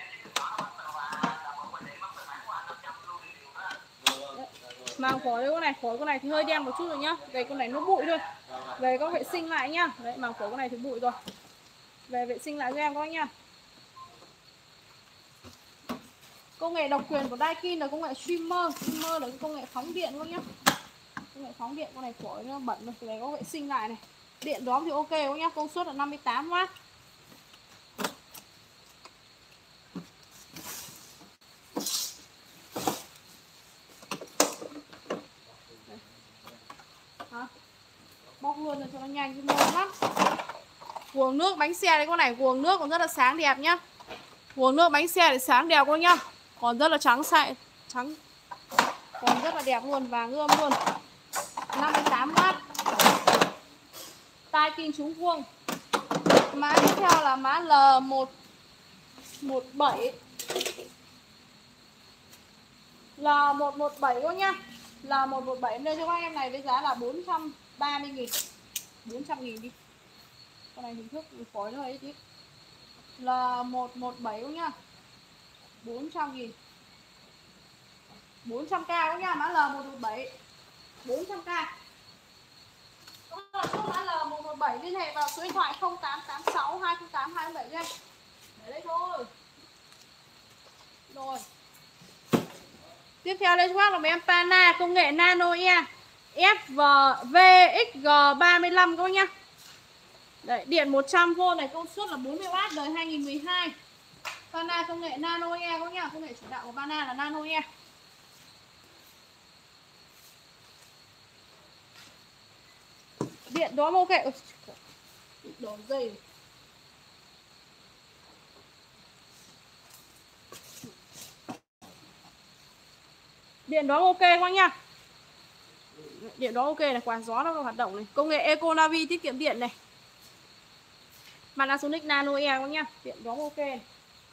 Màng phổi đây con này thì hơi đen một chút rồi nhá. Về con này nó bụi thôi. Về có vệ sinh lại nhá. Đấy, màng phổi con này thì bụi rồi. Về vệ sinh lại cho em các bác nhá. Công nghệ độc quyền của Daikin là công nghệ streamer. Streamer là cái công nghệ phóng điện luôn nhá. Công nghệ phóng điện, con này phổi nó bẩn rồi. Về có vệ sinh lại này. Điện đóm thì ok quá nhá. Công suất là 58W. Bóc luôn rồi cho nó nhanh chứ mơ lắm. Guồng nước bánh xe đấy con này, guồng nước còn rất là sáng đẹp nhá. Guồng nước bánh xe thì sáng đẹp luôn nhá. Còn rất là trắng sạch, trắng. Còn rất là đẹp luôn, vàng ươm luôn. 58W. Tai kim trúng vuông. Mã tiếp theo là mã L117. L117 luôn nhá. L117 em lên cho các em này với giá là 430.000. 400.000 đi. Con này hình thức phối nó ấy tí. L117 luôn nhá. 400.000. 400k đó nha, mã L117. 400k. Chốt mã L117 liên hệ vào số điện thoại 0886 208 207 nha. Để đây thôi. Rồi. Tiếp theo đây các bác là mấy em Pana công nghệ Nano E FVXG35 các bác nhá. Đấy, điện 100V này, công suất là 40W, đời 2012. Pana công nghệ Nano E các bác nhá, công nghệ chủ đạo của Pana là Nano E. Điện đó ok. Đổ dây. Điện đó ok các bác nhá. Điện đó ok này, quạt gió nó hoạt động này. Công nghệ Econavi tiết kiệm điện này. Panasonic Nano E các bác nhá. Điện đó ok này.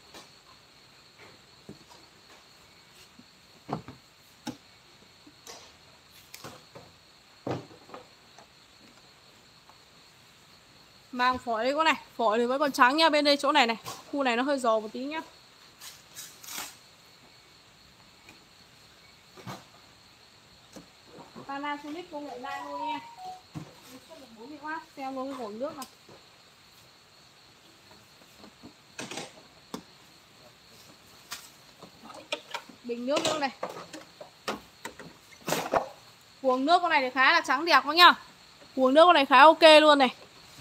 Màng phổi đây con này, phổi thì vẫn còn trắng nha, bên đây chỗ này này, khu này nó hơi dò một tí nhá. Panasonic công nghệ Nano E. 40W, xem luôn cái nguồn nước này. Bình nước luôn này. Nguồn nước con này thì khá là trắng đẹp quá nhá. Nguồn nước con này khá ok luôn này.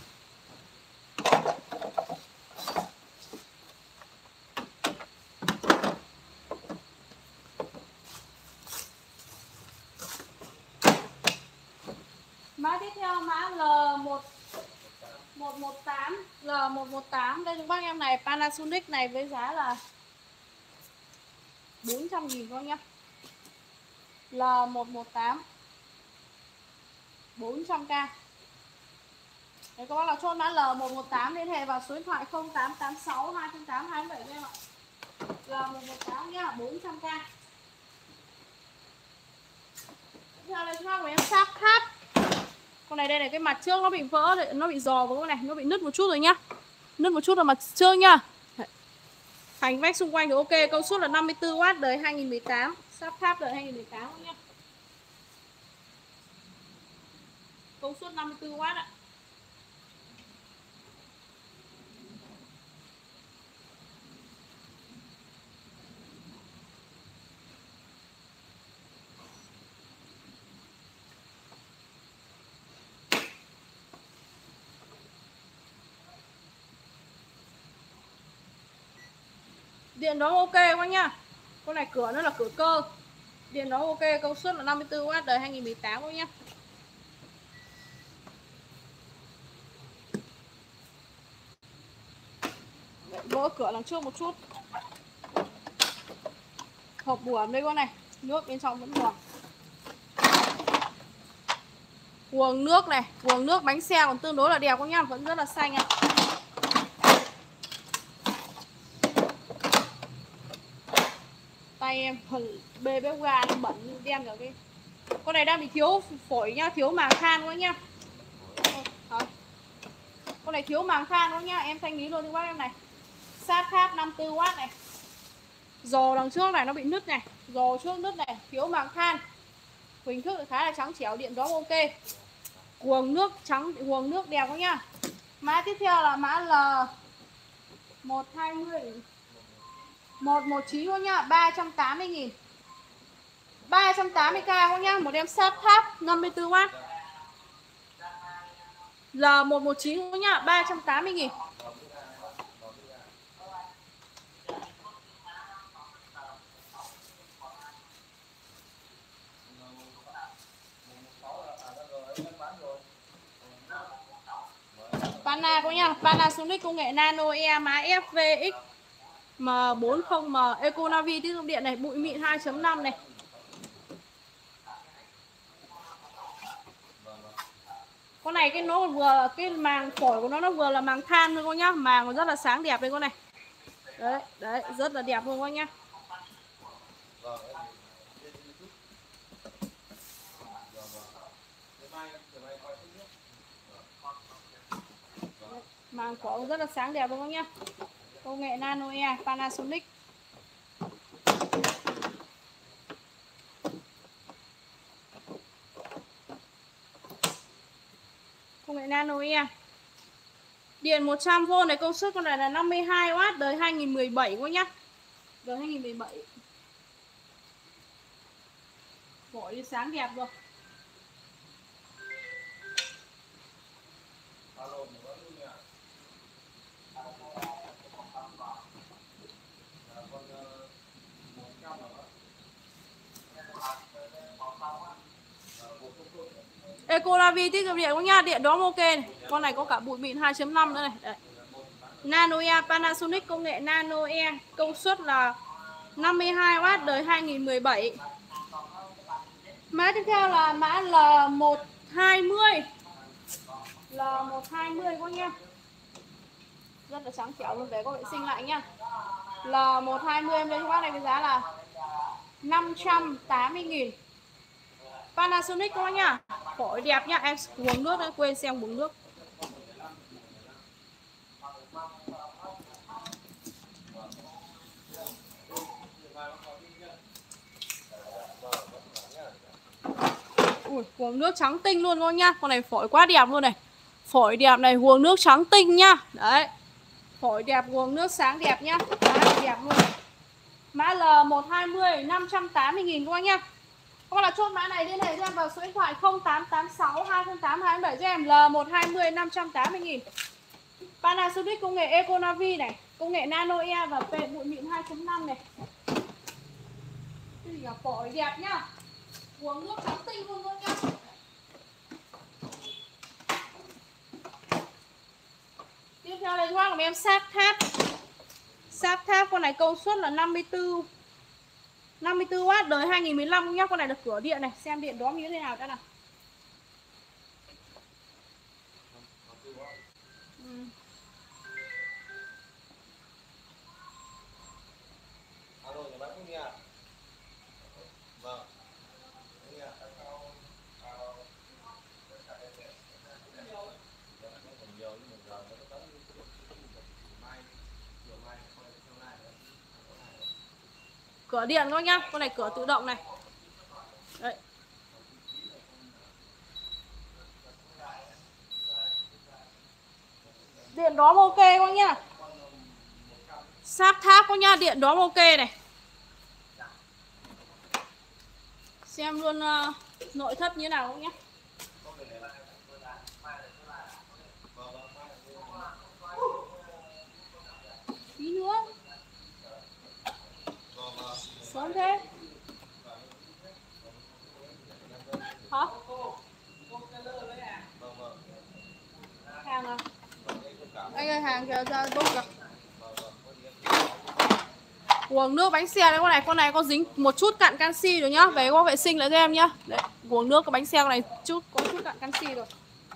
Mã tiếp theo mã L1118. L118 đây chúng bác em này, Panasonic này với giá là 400.000 con nhá. L118 400k. Đấy các bác là chốt mã L118 liên hệ vào số điện thoại 0886 208 207 em ạ. L118 nhá, 400k. Tiếp theo đây chúng ta của em Sharp Tháp. Con này đây này, cái mặt trước nó bị vỡ, nó bị giò với con này, nó bị nứt một chút rồi nhá. Nứt một chút là mặt trước nhá. Thành vách xung quanh thì ok, công suất là 54W, đời 2018. Sharp Tháp đời 2018 nhá. Công suất 54W ạ. Điện đó ok các bác nhá. Con này cửa nó là cửa cơ. Điện đó ok, công suất là 54W, đời 2018 các bác nhá. Vỡ cửa đằng trước một chút. Hộp buồm đây con này, nước bên trong vẫn còn. Guồng nước này, guồng nước bánh xe còn tương đối là đẹp các nhá, vẫn rất là xanh ạ. Tay em bê bếp ga nó bẩn đen cả cái. Con này đang bị thiếu phổi nhá, thiếu màng than quá nhá. Con này thiếu màng than quá nhá, em thanh lý luôn cho bác em này. Sát tháp 54W này. Giò đằng trước này nó bị nứt này, giò trước nứt này, thiếu màng than. Hình thức khá là trắng trẻo, điện gió ok. Guồng nước trắng, guồng nước đẹp quá nhá. Mã tiếp theo là mã L120 119 quá nhá, 380.000. 380k quá nhá, một em sát tháp 54W. L119 quá nhá, 380.000. Pana có nha, Panasonic công nghệ Nano E mã FVX M40M Econavi tiết kiệm điện này, bụi mịn 2.5 này. Con này cái nó vừa cái màng phổi của nó vừa là màng than luôn con nhá, màng nó rất là sáng đẹp đây con này. Đấy, đấy, rất là đẹp luôn con nhá. Màng phổi rất là sáng đẹp luôn con nhá. Công nghệ Nano E Panasonic. Công nghệ Nano E. Điện 100V này, công suất con này là 52W, đời 2017 quá nhá. Đời 2017. Phổi thì sáng đẹp rồi. Ecolavi tiết kiệm điện các nhá, điện đó ok này. Con này có cả bụi mịn 2.5 nữa này. Đấy. Nano E Panasonic công nghệ Nano E, công suất là 52W, đời 2017. Mã tiếp theo là mã L120. L120 các nhá. Rất là trắng trẻo luôn, để có vệ sinh lại nhá. L120 em lấy cho bác này với giá là 580.000. Panasonic các bác nhá. Phổi đẹp nhá, em uống nước đã quên xem uống nước. Ui, guồng nước trắng tinh luôn các nhá. Con này phổi quá đẹp luôn này. Phổi đẹp này, guồng nước trắng tinh nhá. Đấy. Phổi đẹp, guồng nước sáng đẹp nhá. Đấy, đẹp luôn. Mã L120 580.000 các bác nhá. Các bạn là chốt mã này liên hệ cho em vào số điện thoại 0886 208 227 cho em. L120 580.000. Panasonic công nghệ Econavi này, công nghệ Nano E và bụi mịn 2.5 này. Cái gì cả, phổi đẹp nhá. Uống nước trắng tinh luôn nhá. Tiếp theo đây hoa của em sáp tháp. Sáp tháp con này công suất là 54W, đời 2015 nhá. Con này được cửa điện này, xem điện đó như thế nào đã nào. Cửa điện thôi nhá, con này cửa tự động này. Đấy. Điện đóm ok các nhá. Sáp tháp các nhá, điện đóm ok này. Xem luôn nội thất như thế nào các nhá. Tí nữa. Anh ơi, hàng kìa, ra bốc kìa. Uống nước bánh xe đấy con này có dính một chút cặn canxi rồi nhá. Về có vệ sinh lại cho em nhá. Đấy, uống nước cái bánh xe này có chút cặn canxi rồi.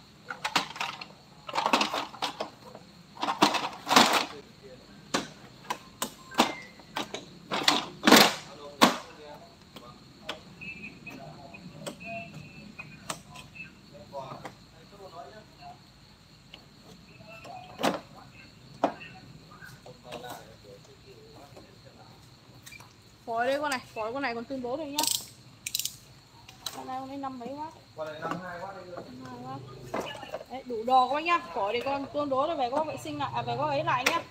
Phối đây phối con này còn tương đối rồi nhá. Con này con ấy 5 mấy watt. Con này 52W đây rồi. 52W. Đấy, đủ đồ các bác nhá. Phối thì con tương đối rồi, về có vệ sinh lại, về có ấy lại nhá.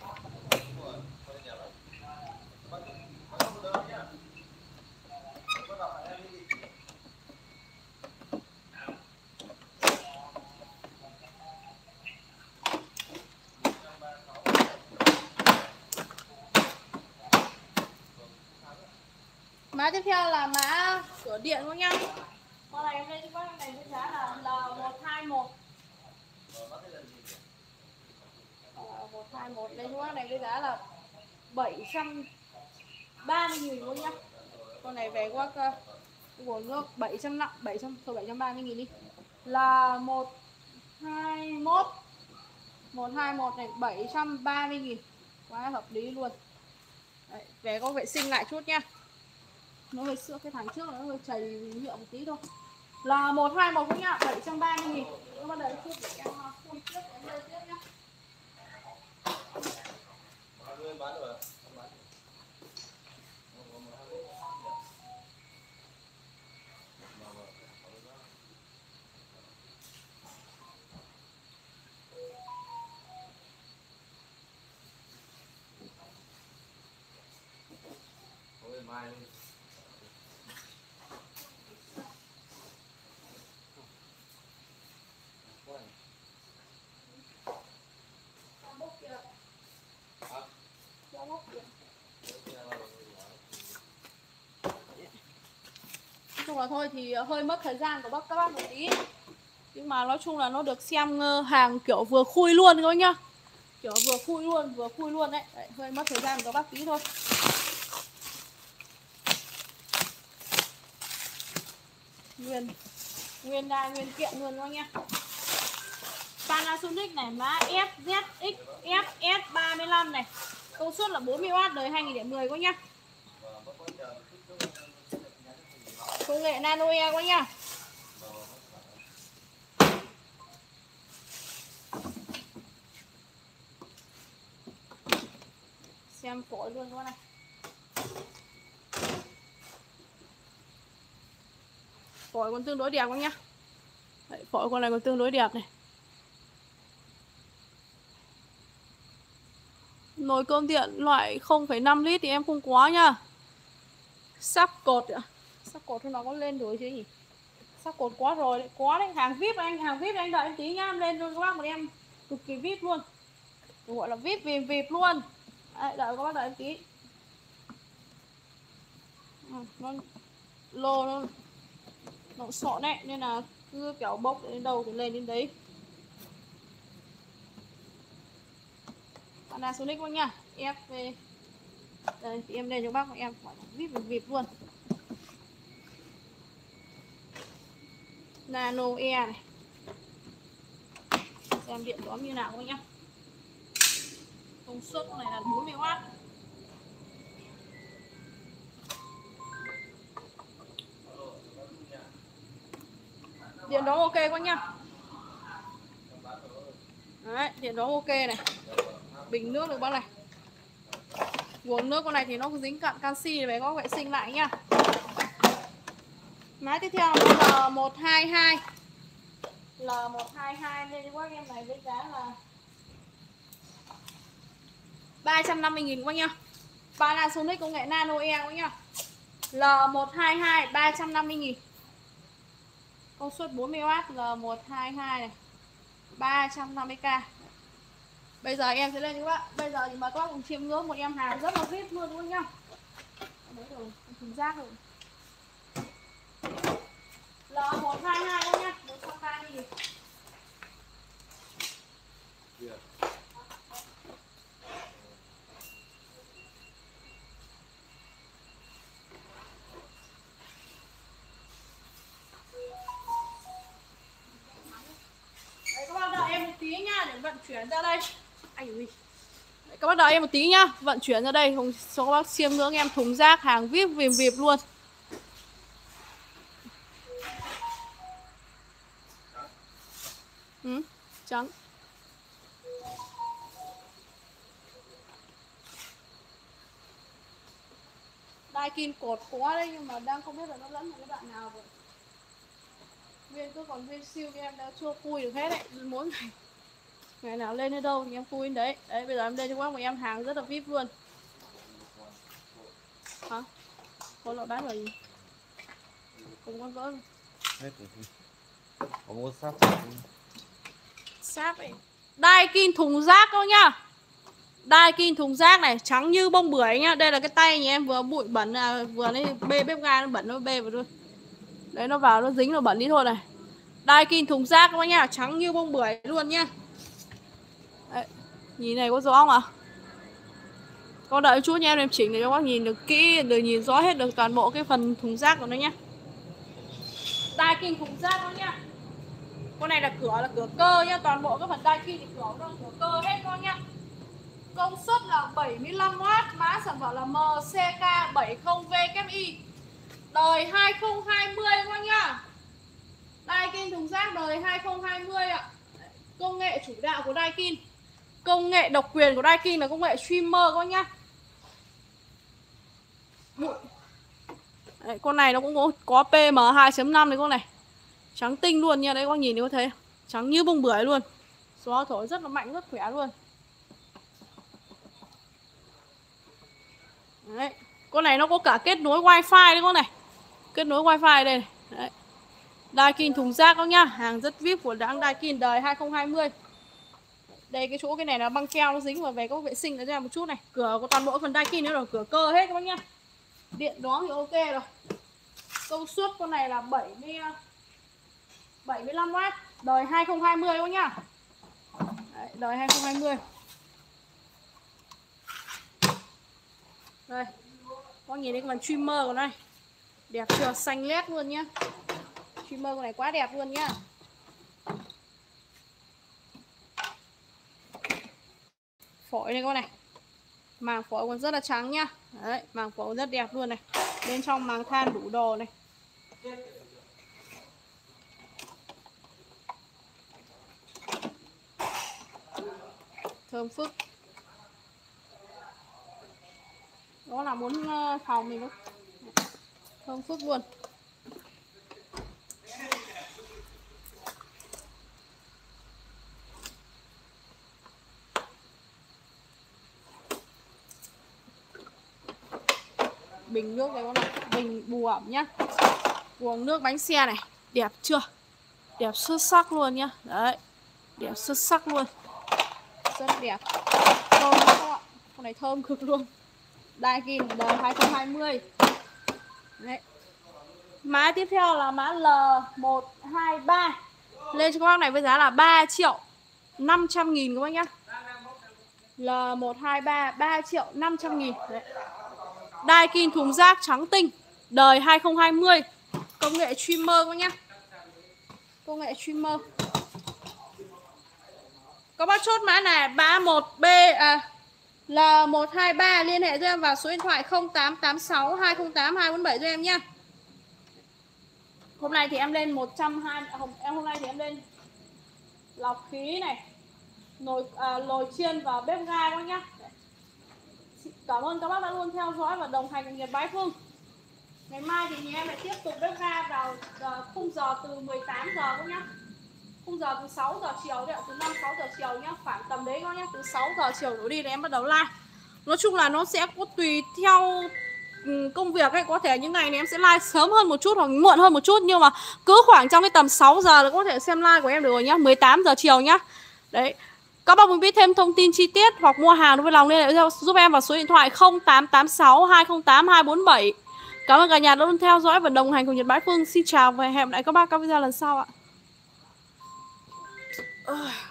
Mã tiếp theo là mã cửa điện các nhá. Con này em lên cho bác, con này với giá là L121. 121 đây cho bác, này với giá là 730.000 luôn nhá. Con này về qua của nước 730.000 đi. Là 121 này 730.000. Quá hợp lý luôn. Đấy, về có vệ sinh lại chút nhá. Nó hơi sữa, cái thằng trước nó hơi chảy nhựa một tí thôi. Là 121 cũng nhá, 730.000. Nó bắt đầu chút để em phun tiếp, em lên tiếp nhá. Bán rồi. Mai đi. Chung là thôi thì hơi mất thời gian của các bác một tí. Nhưng mà nói chung là nó được xem hàng kiểu vừa khui luôn các bác nhá. Kiểu vừa khui luôn đấy. Đấy, hơi mất thời gian của các bác tí thôi. Nguyên đai, nguyên kiện luôn các bác nhá. Panasonic này, mã FZX FS35 này. Công suất là 40W, đời 2010 các bác nhá. Công nghệ nano e quá nhá. Xem phổi luôn các bạn này. Phổi còn tương đối đẹp các nhá. Đấy, phổi con này còn tương đối đẹp này. Nồi cơm điện loại 0,5 lít thì em không quá nhá. Sắp cột ạ. Sắp cột thì nó có lên rồi chứ nhỉ? Sắp cột quá rồi đấy, quá đấy, hàng VIP anh đợi em tí nhá, em lên luôn các bác, một em cực kỳ VIP luôn. Gọi là VIP vì VIP luôn. Đấy, đợi các bác đợi em tí. Nó lô nó sọn đấy, nên là cứ kiểu bốc đến đâu thì lên đến đấy. Panasonic luôn nha, FV. Đây thì em lên cho bác, em gọi là VIP vì VIP luôn. Nano E này. Xem điện tóm như nào các nhá. Công suất này là 40W. Điện đó ok quá nhá. Đấy, điện đó ok này. Bình nước được bác này. Uống nước con này thì nó dính cặn canxi, phải có vệ sinh lại nhá. Mã tiếp theo là L122. L122 lên cho các em này với giá là 350.000 quá nhá. Panasonic công nghệ nano e quá nhá. L122 350.000. Công suất 40W, L122 này. 350k. Bây giờ em sẽ lên cho các bạn. Bây giờ thì mời các bác cùng chiêm ngưỡng một em hàng rất là VIP luôn luôn nhá. Đấy rồi, thùng rác rồi. L122 luôn nhá, 130.000. chuyển ra đây. Anh ui. Các bác đợi em một tí nhá. Vận chuyển ra đây, cho các bác xiêm ngưỡng em thùng rác hàng vip vìm vịp luôn. Trắng. Daikin cột có đấy nhưng mà đang không biết là nó dẫn vào cái đoạn nào rồi. Viên cứ còn viên siêu thì em đã chưa pui được hết đấy. Mỗi ngày nào lên đến đâu thì em pui đến đấy. Đấy bây giờ em lên cho các bác một em hàng rất là vip luôn. Hả? Có lọ bán vào gì? Không có vỡ. Hết rồi. Có một sáp. Sáp ấy. Daikin thùng rác thôi nhá. Daikin thùng rác này, trắng như bông bưởi nhá. Đây là cái tay nhà em vừa bụi bẩn vừa lấy bê bếp ga nó bẩn nó bê vào luôn. Đấy nó vào nó dính nó bẩn đi thôi này. Daikin thùng rác các bác nhá, trắng như bông bưởi luôn nhá. Đấy, nhìn này có rõ không ạ? Con đợi chút nha em chỉnh để cho các bác nhìn được kỹ, để nhìn rõ hết được toàn bộ cái phần thùng rác của nó nhá. Daikin thùng rác đó nhá. Con này là cửa cơ nhá, toàn bộ các phần Daikin thì cửa cơ hết con nhá. Công suất là 75W, mã sản phẩm là MCK70VKI. Đời 2020 các bác nhá. Daikin thùng rác đời 2020 ạ. Công nghệ chủ đạo của Daikin. Công nghệ độc quyền của Daikin là công nghệ streamer các bác nhá. Đấy, con này nó cũng có PM 2.5 đấy con này. Trắng tinh luôn nha, đấy các bác nhìn thì có thấy. Trắng như bông bưởi luôn. Gió thổi rất là mạnh, rất khỏe luôn. Đấy. Con này nó có cả kết nối wifi đấy con này. Kết nối wifi đây này. Đấy. Daikin thùng rác các nhá. Hàng rất vip của hãng Daikin đời 2020. Đây cái chỗ cái này là băng keo nó dính vào về có vệ sinh nó ra một chút này. Cửa của toàn bộ phần Daikin nó là cửa cơ hết các bác nhá. Điện đó thì ok rồi. Công suất con này là 75W. Đời 2020 các bác nhá. Đấy, đời 2020. Đây. Có nhìn thấy cái phần trimmer của nó này. Đẹp chưa? Xanh lét luôn nhá. Trimmer con này quá đẹp luôn nhá. Phổi này con này. Màng phổi còn rất là trắng nhá. Đấy, màng phổi rất đẹp luôn này. Bên trong màng than đủ đồ này. Thơm phức. Đó là muốn phòng mình không? Thơm phức luôn. Bình nước này con này, bình bù ẩm nhá. Uống nước bánh xe này, đẹp chưa? Đẹp xuất sắc luôn nhá. Đấy. Đẹp xuất sắc luôn. Rất đẹp. Thơm các bạn. Con này thơm cực luôn. Daikin đời 2020. Đấy. Mã tiếp theo là mã L123. Lên cho các bác này với giá là 3.500.000 các bác nhá. L123 3.500.000. Đấy. Daikin thùng rác trắng tinh. Đời 2020. Công nghệ streamer các nhá. Công nghệ streamer. Các bác chốt mã này 31B L123 liên hệ cho em vào số điện thoại 0886 208 247 cho em nhá. Hôm nay thì em lên 120 hôm nay thì em lên lọc khí này, nồi chiên và bếp ga các nhá. Cảm ơn các bác đã luôn theo dõi và đồng hành cùng Nhật Bái Phương. Ngày mai thì nhà em lại tiếp tục bếp ga vào khung giờ từ 18 giờ các nhá. Khung giờ từ 6 giờ chiều đấy, từ 5-6 giờ chiều nhá, khoảng tầm đấy các nhá, từ 6 giờ chiều đổ đi là em bắt đầu live. Nói chung là nó sẽ có tùy theo công việc ấy, có thể những ngày này em sẽ live sớm hơn một chút hoặc muộn hơn một chút, nhưng mà cứ khoảng trong cái tầm 6 giờ là có thể xem live của em được rồi nhá, 18 giờ chiều nhá. Đấy. Các bác muốn biết thêm thông tin chi tiết hoặc mua hàng đối với lòng liên hệ giúp em vào số điện thoại 0886 208 247. Cảm ơn cả nhà đã luôn theo dõi và đồng hành cùng Nhật Bái Phương. Xin chào và hẹn gặp lại các bác các video lần sau ạ.